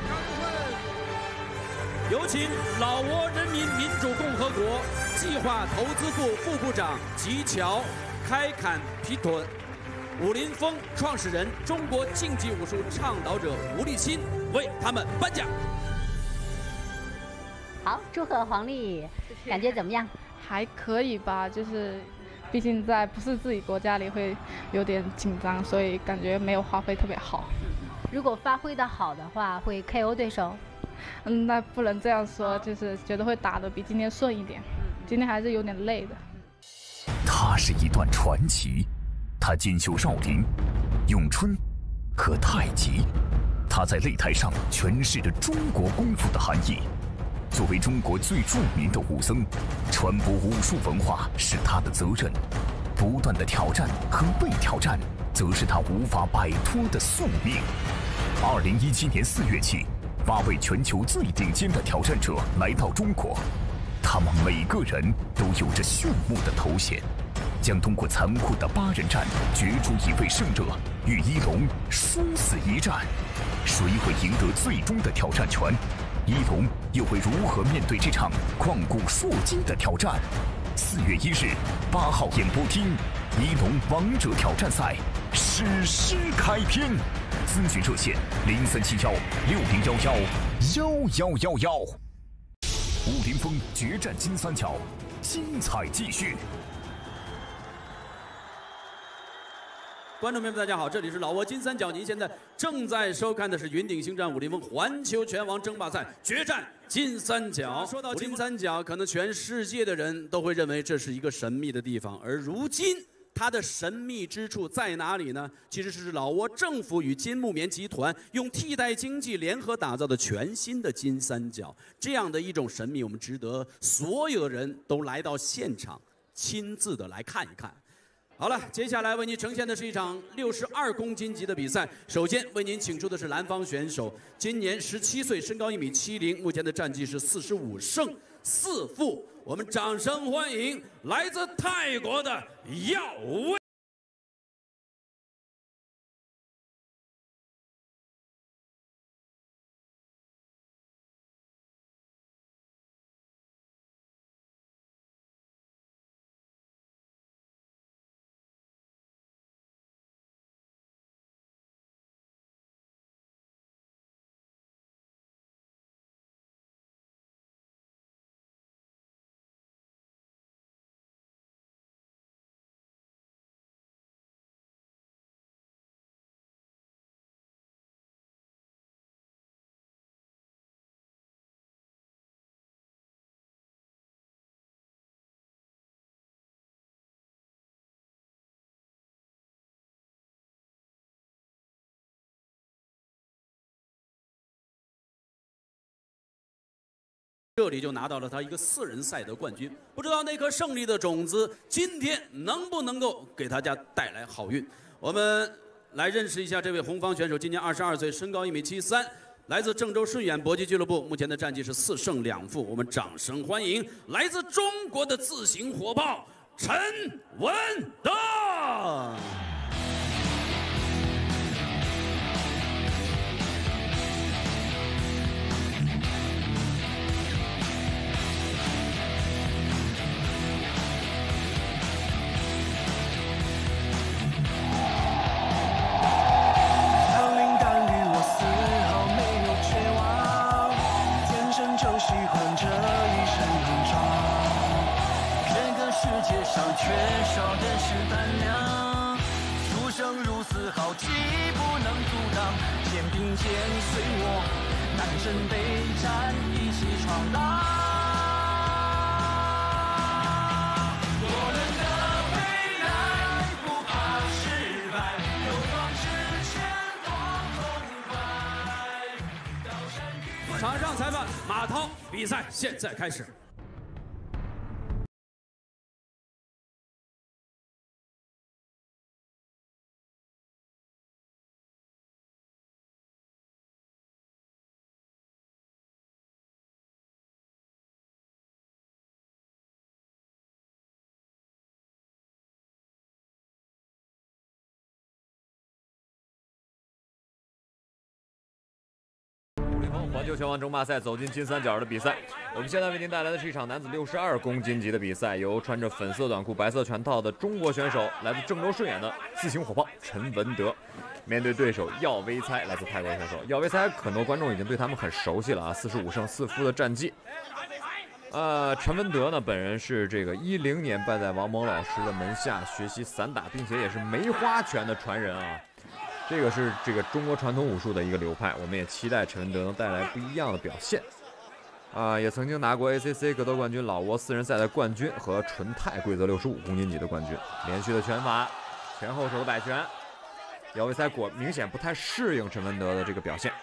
有请老挝人民民主共和国计划投资部副部长吉乔开坎皮屯、武林风创始人、中国竞技武术倡导者吴立新为他们颁奖。 好，祝贺黄丽，感觉怎么样？ 还可以吧，就是毕竟在不是自己国家里会有点紧张，所以感觉没有发挥特别好。 如果发挥的好的话，会 KO 对手？ 那不能这样说，就是觉得会打得比今天顺一点。今天还是有点累的。 他是一段传奇，他锦绣少林、咏春和太极，他在擂台上诠释着中国功夫的含义。作为中国最著名的武僧，传播武术文化是他的责任，不断的挑战和被挑战，则是他无法摆脱的宿命。2017年4月起，8位全球最顶尖的挑战者来到中国，他他们每个人都有着炫目的头衔，将通过残酷的8人战决出一位胜者，与一龙殊死一战。谁会赢得最终的挑战权？一龙又会如何面对这场旷古烁今的挑战？4月1日8号演播厅，一龙王者挑战赛史诗开篇。咨询热线037160111111。武林风决战金三角，精彩继续。 观众朋友们，大家好，这里是老挝金三角，您现在正在收看的是云顶星战武林风环球拳王争霸赛决战金三角。说到金三角，可能全世界的人都会认为这是一个神秘的地方，而如今它的神秘之处在哪里呢？其实是老挝政府与金木棉集团用替代经济联合打造的全新的金三角。这样的一种神秘，我们值得所有人都来到现场，亲自的来看一看。好了，接下来为您呈现的是一场62公斤级的比赛。首先为您请出的是蓝方选手，今年17岁，身高1.70米，目前的战绩是45胜4负。我们掌声欢迎来自泰国的耀威。这里就拿到了他一个4人赛的冠军，不知道那颗胜利的种子今天能不能够给大家带来好运。我们来认识一下这位红方选手，今年22岁，身高1.73米，来自郑州顺远搏击俱乐部，目前的战绩是4胜2负。我们掌声欢迎来自中国的自行火炮陈文德。场上裁判马涛，比赛现在开始。 环球拳王争霸赛走进金三角的比赛，我们现在为您带来的是一场男子62公斤级的比赛，由穿着粉色短裤、白色拳套的中国选手，来自郑州顺远的自行火炮陈文德，面对对手耀威猜，来自泰国选手。耀威猜很多观众已经对他们很熟悉了啊，45胜4负的战绩。陈文德呢，本人是这个10年拜在王蒙老师的门下学习散打，并且也是梅花拳的传人啊。这个是这个中国传统武术的一个流派，我们也期待陈文德能带来不一样的表现。也曾经拿过 ACC 格斗冠军、老挝4人赛的冠军和纯泰规则65公斤级的冠军。连续的拳法，前后手的摆拳，姚维塞明显不太适应陈文德的这个表现。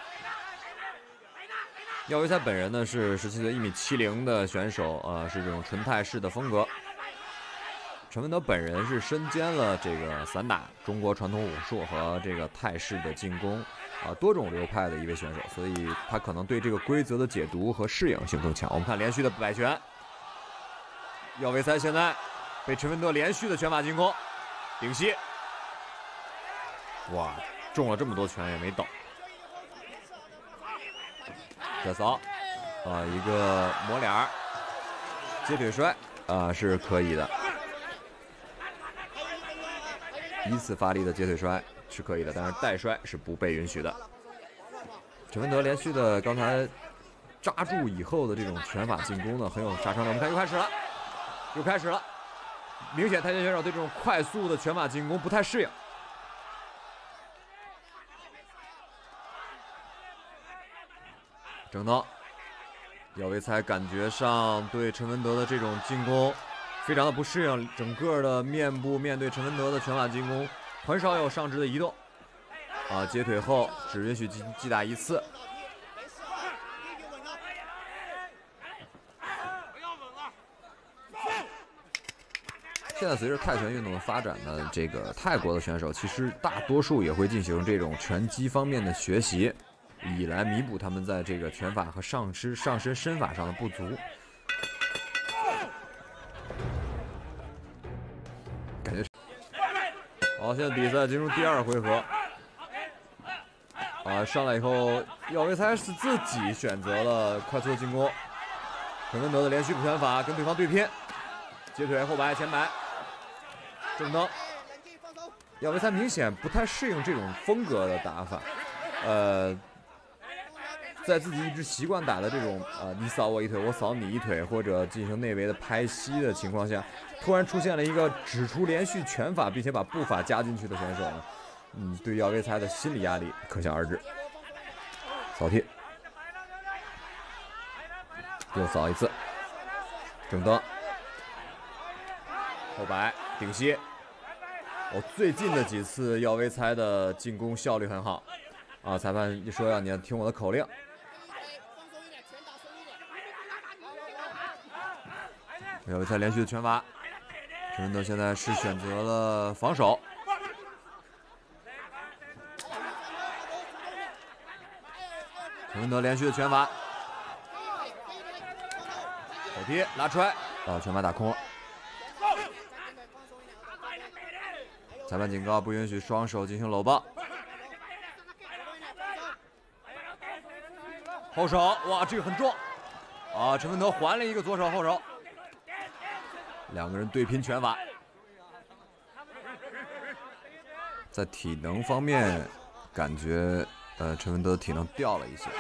姚维塞本人呢是17岁1.70米的选手，是这种纯泰式的风格。陈文德本人是身兼了这个散打、中国传统武术和这个泰式的进攻多种流派的一位选手，所以他可能对这个规则的解读和适应性更强。我们看连续的摆拳， 廖维才现在被陈文德连续的拳法进攻，顶膝，哇，中了这么多拳也没倒。再扫，一个抹脸儿，接腿摔，是可以的。依次发力的接腿摔是可以的，但是带摔是不被允许的。陈文德连续的刚才抓住以后的这种拳法进攻呢，很有杀伤力。我们看又开始了，明显太极选手对这种快速的拳法进攻不太适应。整到廖维才感觉上对陈文德的这种进攻非常的不适应，整个的面部面对陈文德的拳法进攻很少有上肢的移动，接腿后只允许击打一次。现在随着泰拳运动的发展呢，这个泰国的选手其实大多数也会进行这种拳击方面的学习，以来弥补他们在这个拳法和上身身法上的不足。感觉好，现在比赛进入第2回合。上来以后，廖维才是自己选择了快速的进攻。陈文德的连续补拳法跟对方对拼，接腿后摆前摆，正蹬。廖维才明显不太适应这种风格的打法，在自己一直习惯打的这种你扫我一腿，我扫你一腿，或者进行内围的拍膝的情况下，突然出现了一个只出连续拳法，并且把步法加进去的选手呢，对廖维才的心理压力可想而知。扫踢，又扫一次，正蹬，后摆顶膝。最近的几次廖维才的进攻效率很好，裁判一说你要听我的口令。廖维才连续的拳法，陈文德现在是选择了防守。陈文德连续的拳法，手踢拉踹，拳法打空了。裁判警告，不允许双手进行搂抱。后手，哇，这个很重，陈文德还了一个左手后手。两个人对拼拳法，在体能方面，感觉陈文德体能掉了一些，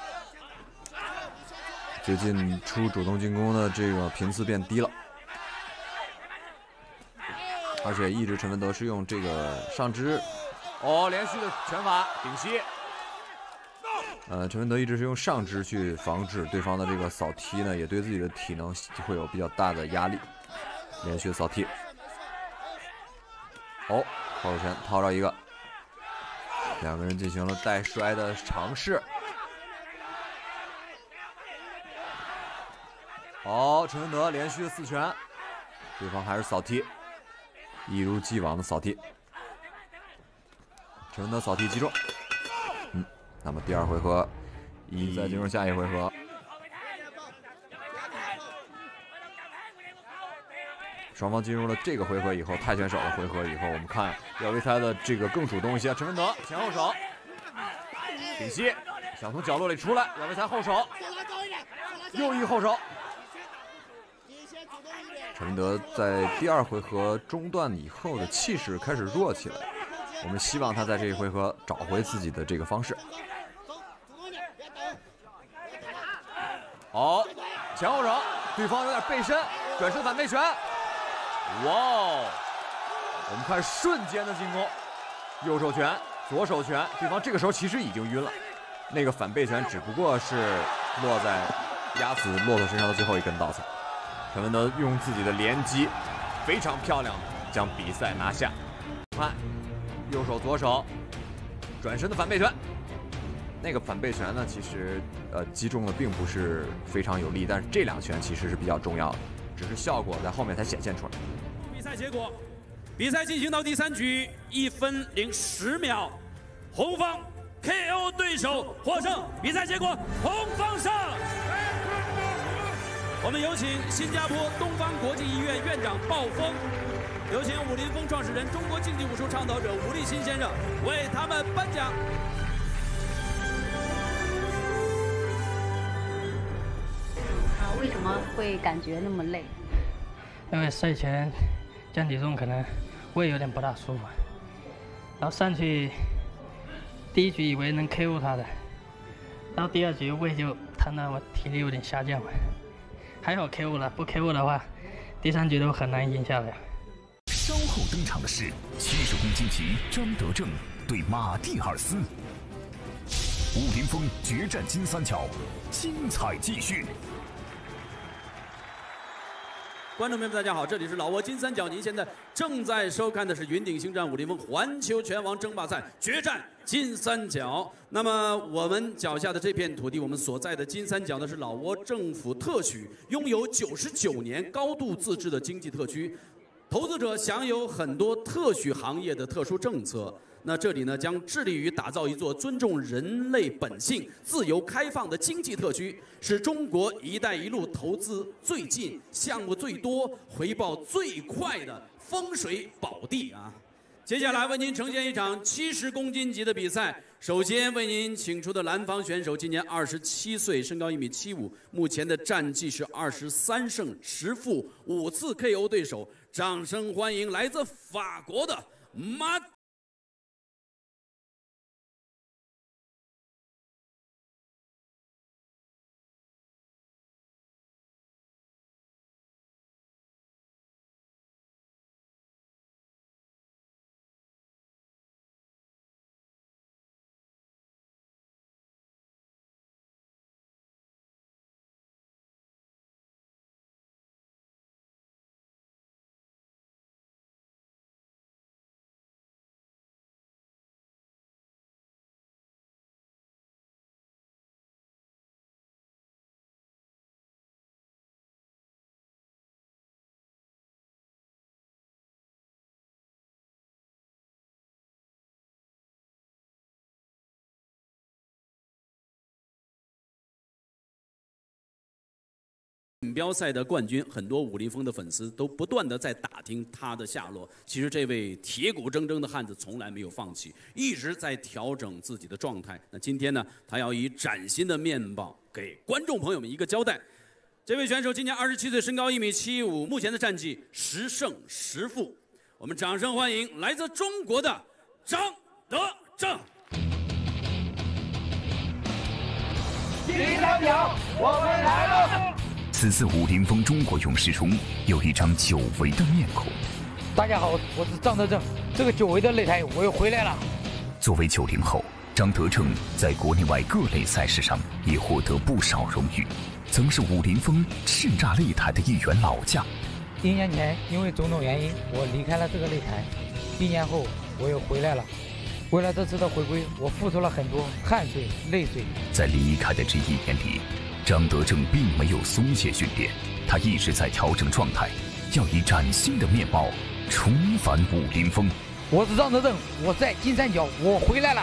最近出主动进攻的这个频次变低了，而且一直陈文德是用这个上肢，连续的拳法顶膝，陈文德一直是用上肢去防止对方的这个扫踢呢，也对自己的体能会有比较大的压力。连续扫踢，后手拳套着一个，两个人进行了带摔的尝试。陈文德连续4拳，对方还是扫踢，一如既往的扫踢。陈文德扫踢击中，那么第2回合，再进入下一回合。双方进入了这个回合以后，泰拳手的回合以后，我们看廖维才的这个更主动一些。陈文德前后手顶膝，想从角落里出来，廖维才后手，又一后手。陈文德在第2回合中段以后的气势开始弱起来，我们希望他在这一回合找回自己的这个方式。好，前后手，对方有点背身，转身反背拳。哇哦！我们看瞬间的进攻，右手拳、左手拳，对方这个时候其实已经晕了，那个反背拳只不过是落在压死骆驼身上的最后一根稻草。陈文德用自己的连击，非常漂亮，将比赛拿下。看，右手、左手，转身的反背拳。那个反背拳呢，其实击中的并不是非常有力，但是这2拳其实是比较重要的，只是效果在后面才显现出来。 比赛结果，比赛进行到第3局1分010秒，红方 KO 对手获胜。比赛结果，红方胜。 我们有请新加坡东方国际医院院长鲍峰，有请武林风创始人、中国竞技武术倡导者武立新先生为他们颁奖。 为什么会感觉那么累？ 因为赛前降体重可能胃有点不大舒服，然后上去第一局以为能 KO 他的，然后第二局胃就疼得我体力有点下降了，还好 KO 了，不 KO 的话，第3局都很难赢下来。 稍后登场的是70公斤级张德正对马蒂尔斯，武林风决战金三角，精彩继续。 观众朋友们，大家好，这里是老挝金三角，您现在正在收看的是云顶星战武林风环球拳王争霸赛决战金三角。那么我们脚下的这片土地，我们所在的金三角呢，是老挝政府特许，拥有99年高度自治的经济特区，投资者享有很多特许行业的特殊政策。那这里呢，将致力于打造一座尊重人类本性、自由开放的经济特区，是中国“一带一路”投资最近、项目最多、回报最快的风水宝地啊！接下来为您呈现一场70公斤级的比赛。首先为您请出的蓝方选手，今年27岁，身高1.75米，目前的战绩是23胜10负，5次 KO 对手。掌声欢迎来自法国的马。锦标赛的冠军，很多武林风的粉丝都不断的在打听他的下落。其实这位铁骨铮铮的汉子从来没有放弃，一直在调整自己的状态。那今天呢，他要以崭新的面貌给观众朋友们一个交代。这位选手今年27岁，身高1.75米，目前的战绩10胜10负。我们掌声欢迎来自中国的张德正。 金三角，我们来了！ 此次武林风中国勇士中有一张久违的面孔。 大家好，我是张德正，这个久违的擂台我又回来了。 作为90后，张德正在国内外各类赛事上也获得不少荣誉，曾是武林风叱咤擂台的一员老将。 1年前因为种种原因，我离开了这个擂台，1年后我又回来了。为了这次的回归，我付出了很多汗水、泪水。 在离开的这1年里，张德正并没有松懈训练，他一直在调整状态，要以崭新的面貌重返武林风。 我是张德正，我在金三角，我回来了。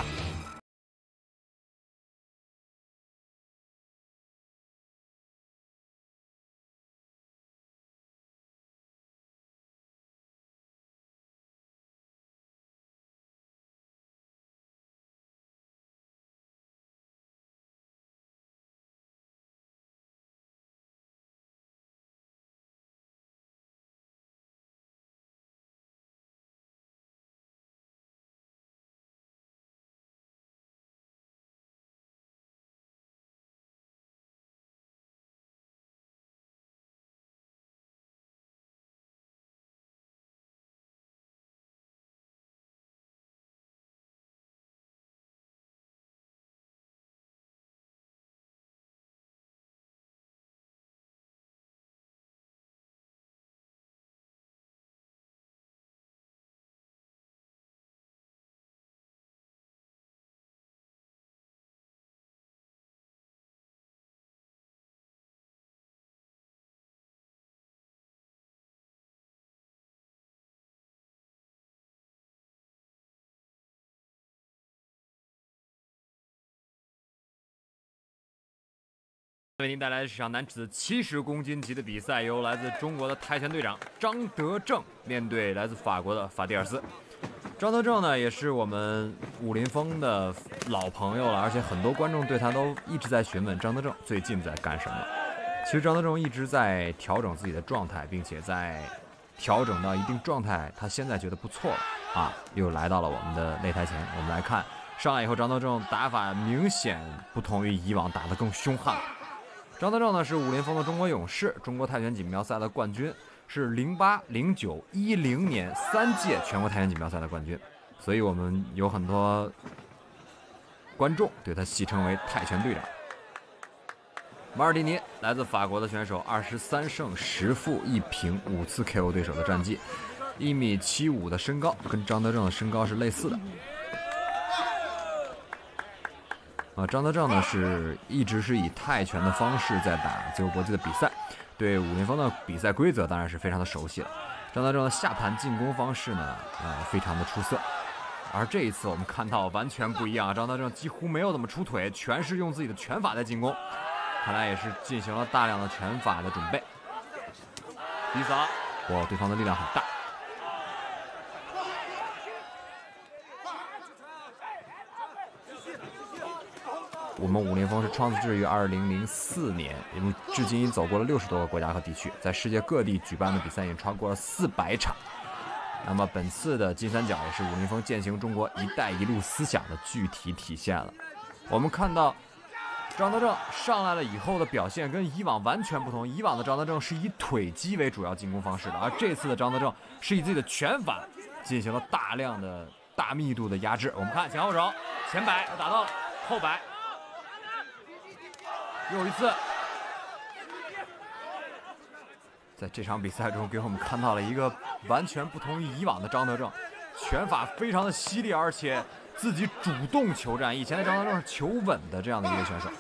为您带来的是场男子70公斤级的比赛，由来自中国的泰拳队长张德正面对来自法国的法蒂尔斯。张德正呢，也是我们武林风的老朋友了，而且很多观众对他都一直在询问张德正最近在干什么。其实张德正一直在调整自己的状态，并且在调整到一定状态，他现在觉得不错了啊，又来到了我们的擂台前。我们来看上来以后，张德正打法明显不同于以往，打得更凶悍。张德正呢是武林风的中国勇士，中国泰拳锦标赛的冠军，是08、09、10年3届全国泰拳锦标赛的冠军，所以我们有很多观众对他戏称为泰拳队长。马尔蒂尼来自法国的选手，23胜10负1平5次 KO 对手的战绩，1.75米的身高，跟张德正的身高是类似的。张德正呢一直是以泰拳的方式在打自由搏击的比赛，对武林风的比赛规则当然是非常的熟悉了。张德正的下盘进攻方式呢，非常的出色。而这一次我们看到完全不一样，张德正几乎没有怎么出腿，全是用自己的拳法在进攻，看来也是进行了大量的拳法的准备。低扫，哇，对方的力量很大。我们武林风是创制于2004年，因为至今已走过了60多个国家和地区，在世界各地举办的比赛已经超过了400场。那么本次的金三角也是武林风践行中国“一带一路”思想的具体体现了。我们看到张德正上来了以后的表现跟以往完全不同，以往的张德正是以腿击为主要进攻方式的，而这次的张德正是以自己的拳法进行了大量的大密度的压制。我们看前后手，前摆打到了，后摆。又一次，在这场比赛中给我们看到了一个完全不同于以往的张德正，拳法非常的犀利，而且自己主动求战。以前的张德正是求稳的这样的一个选手。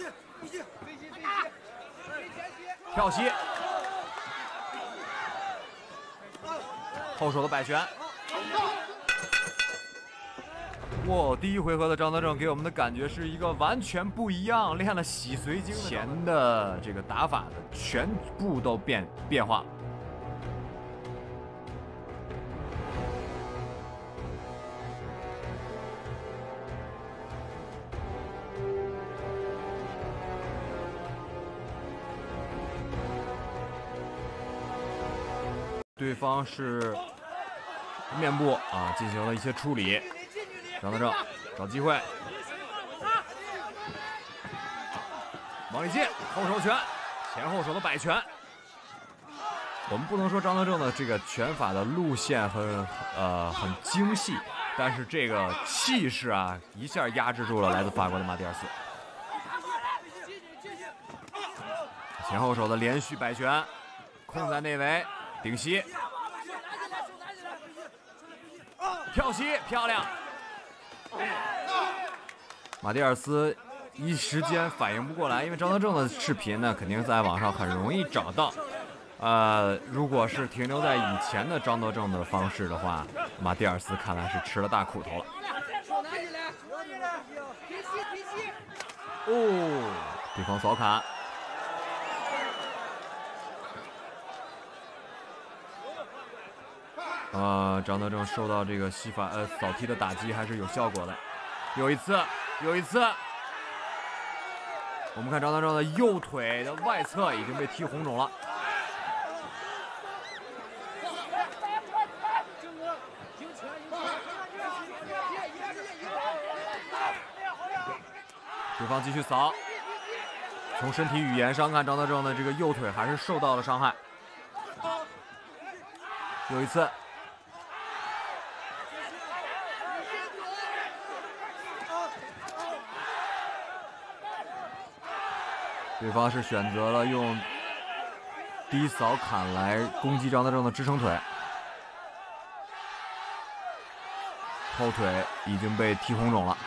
跳膝，后手的摆拳。哇，第一回合的张德正给我们的感觉是一个完全不一样，练了洗髓经前的这个打法的全部都变化。对方是面部进行了一些处理。张德正找机会，往里进，后手拳，前后手的摆拳。我们不能说张德正的这个拳法的路线很精细，但是这个气势一下压制住了来自法国的马蒂尔斯。前后手的连续摆拳，控在内围，顶膝，跳膝，漂亮。马蒂尔斯一时间反应不过来，因为张德正的视频呢，肯定在网上很容易找到。如果是停留在以前的张德正的方式的话，马蒂尔斯看来是吃了大苦头了。哦，对方扫砍。张德正受到这个扫踢的打击还是有效果的。又一次，我们看张德正的右腿的外侧已经被踢红肿了。对方继续扫，从身体语言上看，张德正的这个右腿还是受到了伤害。又一次。对方是选择了用低扫砍来攻击张德正的支撑腿，后腿已经被踢红肿了。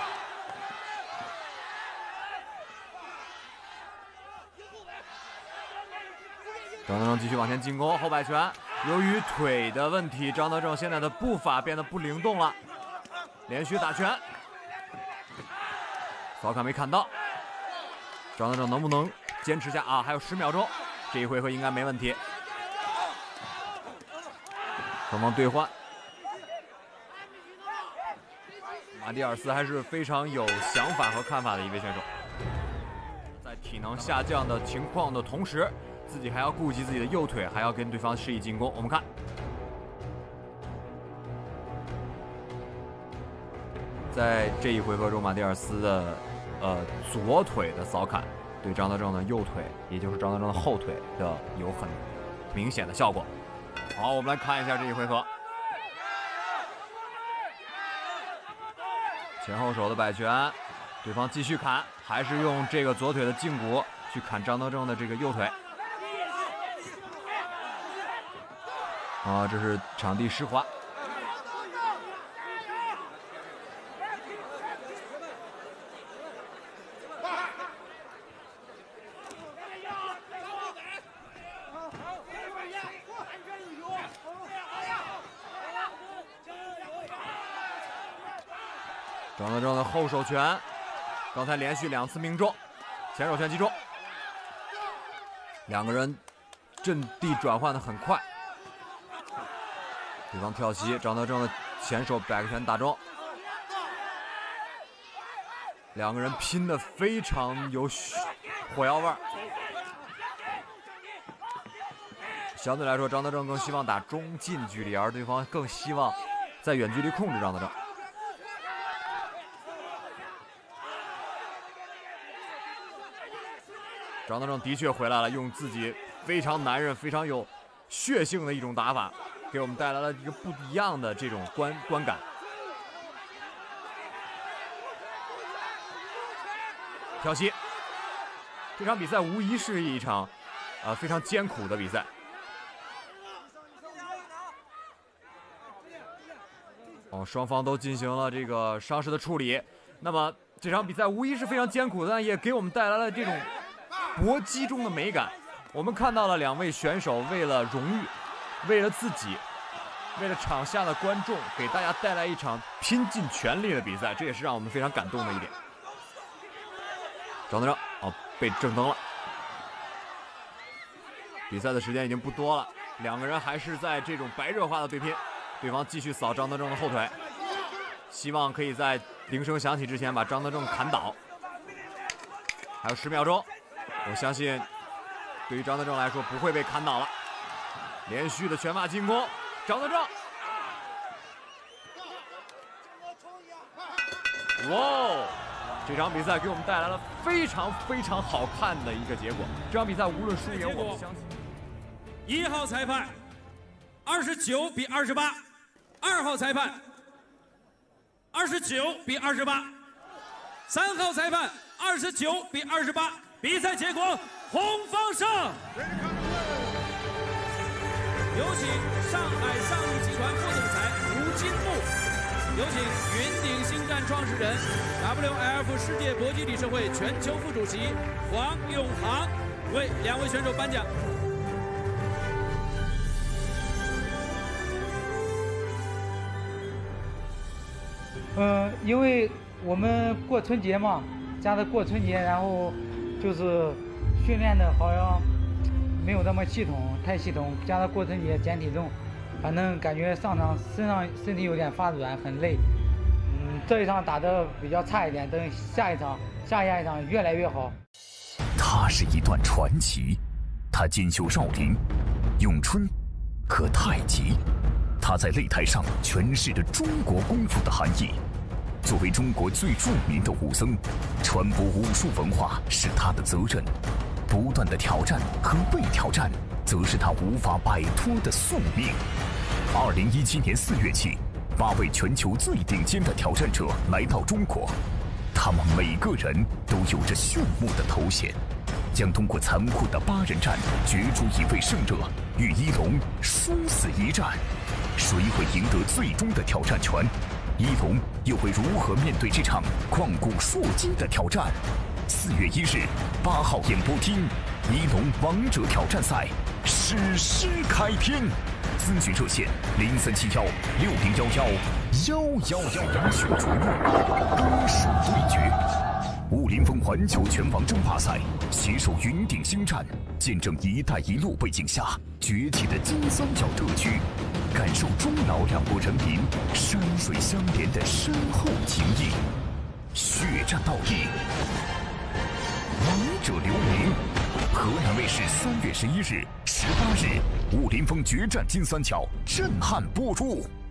张德正继续往前进攻，后摆拳。由于腿的问题，张德正现在的步伐变得不灵动了。连续打拳，扫砍没看到。张德正能不能坚持下啊，还有10秒钟，这一回合应该没问题。双方对换，马蒂尔斯还是非常有想法和看法的一位选手，在体能下降的情况的同时，自己还要顾及自己的右腿，还要跟对方施以进攻。我们看。在这一回合中，马蒂尔斯的左腿的扫砍对张德正的右腿，也就是张德正的后腿的有很明显的效果。好，我们来看一下这一回合，前后手的摆拳，对方继续砍，还是用这个左腿的胫骨去砍张德正的这个右腿。啊，这是场地湿滑。张德正的后手拳，刚才连续2次命中，前手拳击中，两个人阵地转换的很快。对方跳膝，张德正的前手摆拳打中，两个人拼的非常有火药味儿。相对来说，张德正更希望打中近距离，而对方更希望在远距离控制张德正。张德正的确回来了，用自己非常男人、非常有血性的一种打法，给我们带来了一个不一样的这种观感。跳膝，这场比赛无疑是一场非常艰苦的比赛。双方都进行了这个伤势的处理，那么这场比赛无疑是非常艰苦的，但也给我们带来了这种搏击中的美感。我们看到了2位选手为了荣誉，为了自己，为了场下的观众，给大家带来一场拼尽全力的比赛，这也是让我们非常感动的一点。张德正被正蹬了，比赛的时间已经不多了，两个人还是在这种白热化的对拼。对方继续扫张德正的后腿，希望可以在铃声响起之前把张德正砍倒。还有10秒钟，我相信对于张德正来说不会被砍倒了。连续的拳法进攻，张德正，哇！这场比赛给我们带来了非常非常好看的一个结果。这场比赛无论输赢，我们相信 1号裁判29比28。2号裁判29比28，3号裁判29比28，比赛结果红方胜。有请上海上亿集团副总裁吴金木，有请云顶新战创始人 WLF 世界搏击理事会全球副主席黄永航为2位选手颁奖。 因为我们过春节嘛，加上过春节，然后就是训练的好像没有那么系统，太系统，加上过春节减体重，反正感觉上场身体有点发软，很累。这一场打得比较差一点，等下一场越来越好。 他是一段传奇，他进修少林、咏春和太极，他在擂台上诠释着中国功夫的含义。作为中国最著名的武僧，传播武术文化是他的责任，不断的挑战和被挑战则是他无法摆脱的宿命。2017年4月起，8位全球最顶尖的挑战者来到中国，他们每个人都有着炫目的头衔，将通过残酷的8人战角逐一位胜者，与一龙殊死一战。谁会赢得最终的挑战权？一龙又会如何面对这场旷古烁今的挑战？4月1日8号演播厅，一龙王者挑战赛史诗开篇。咨询热线037160111111，选主歌手对决。 武林风环球拳王争霸赛携手云顶星战，见证“一带一路”背景下崛起的金三角特区，感受中老两国人民山水相连的深厚情谊。血战到底，王者留名。河南卫视3月11日、18日，武林风决战金三角震撼播出。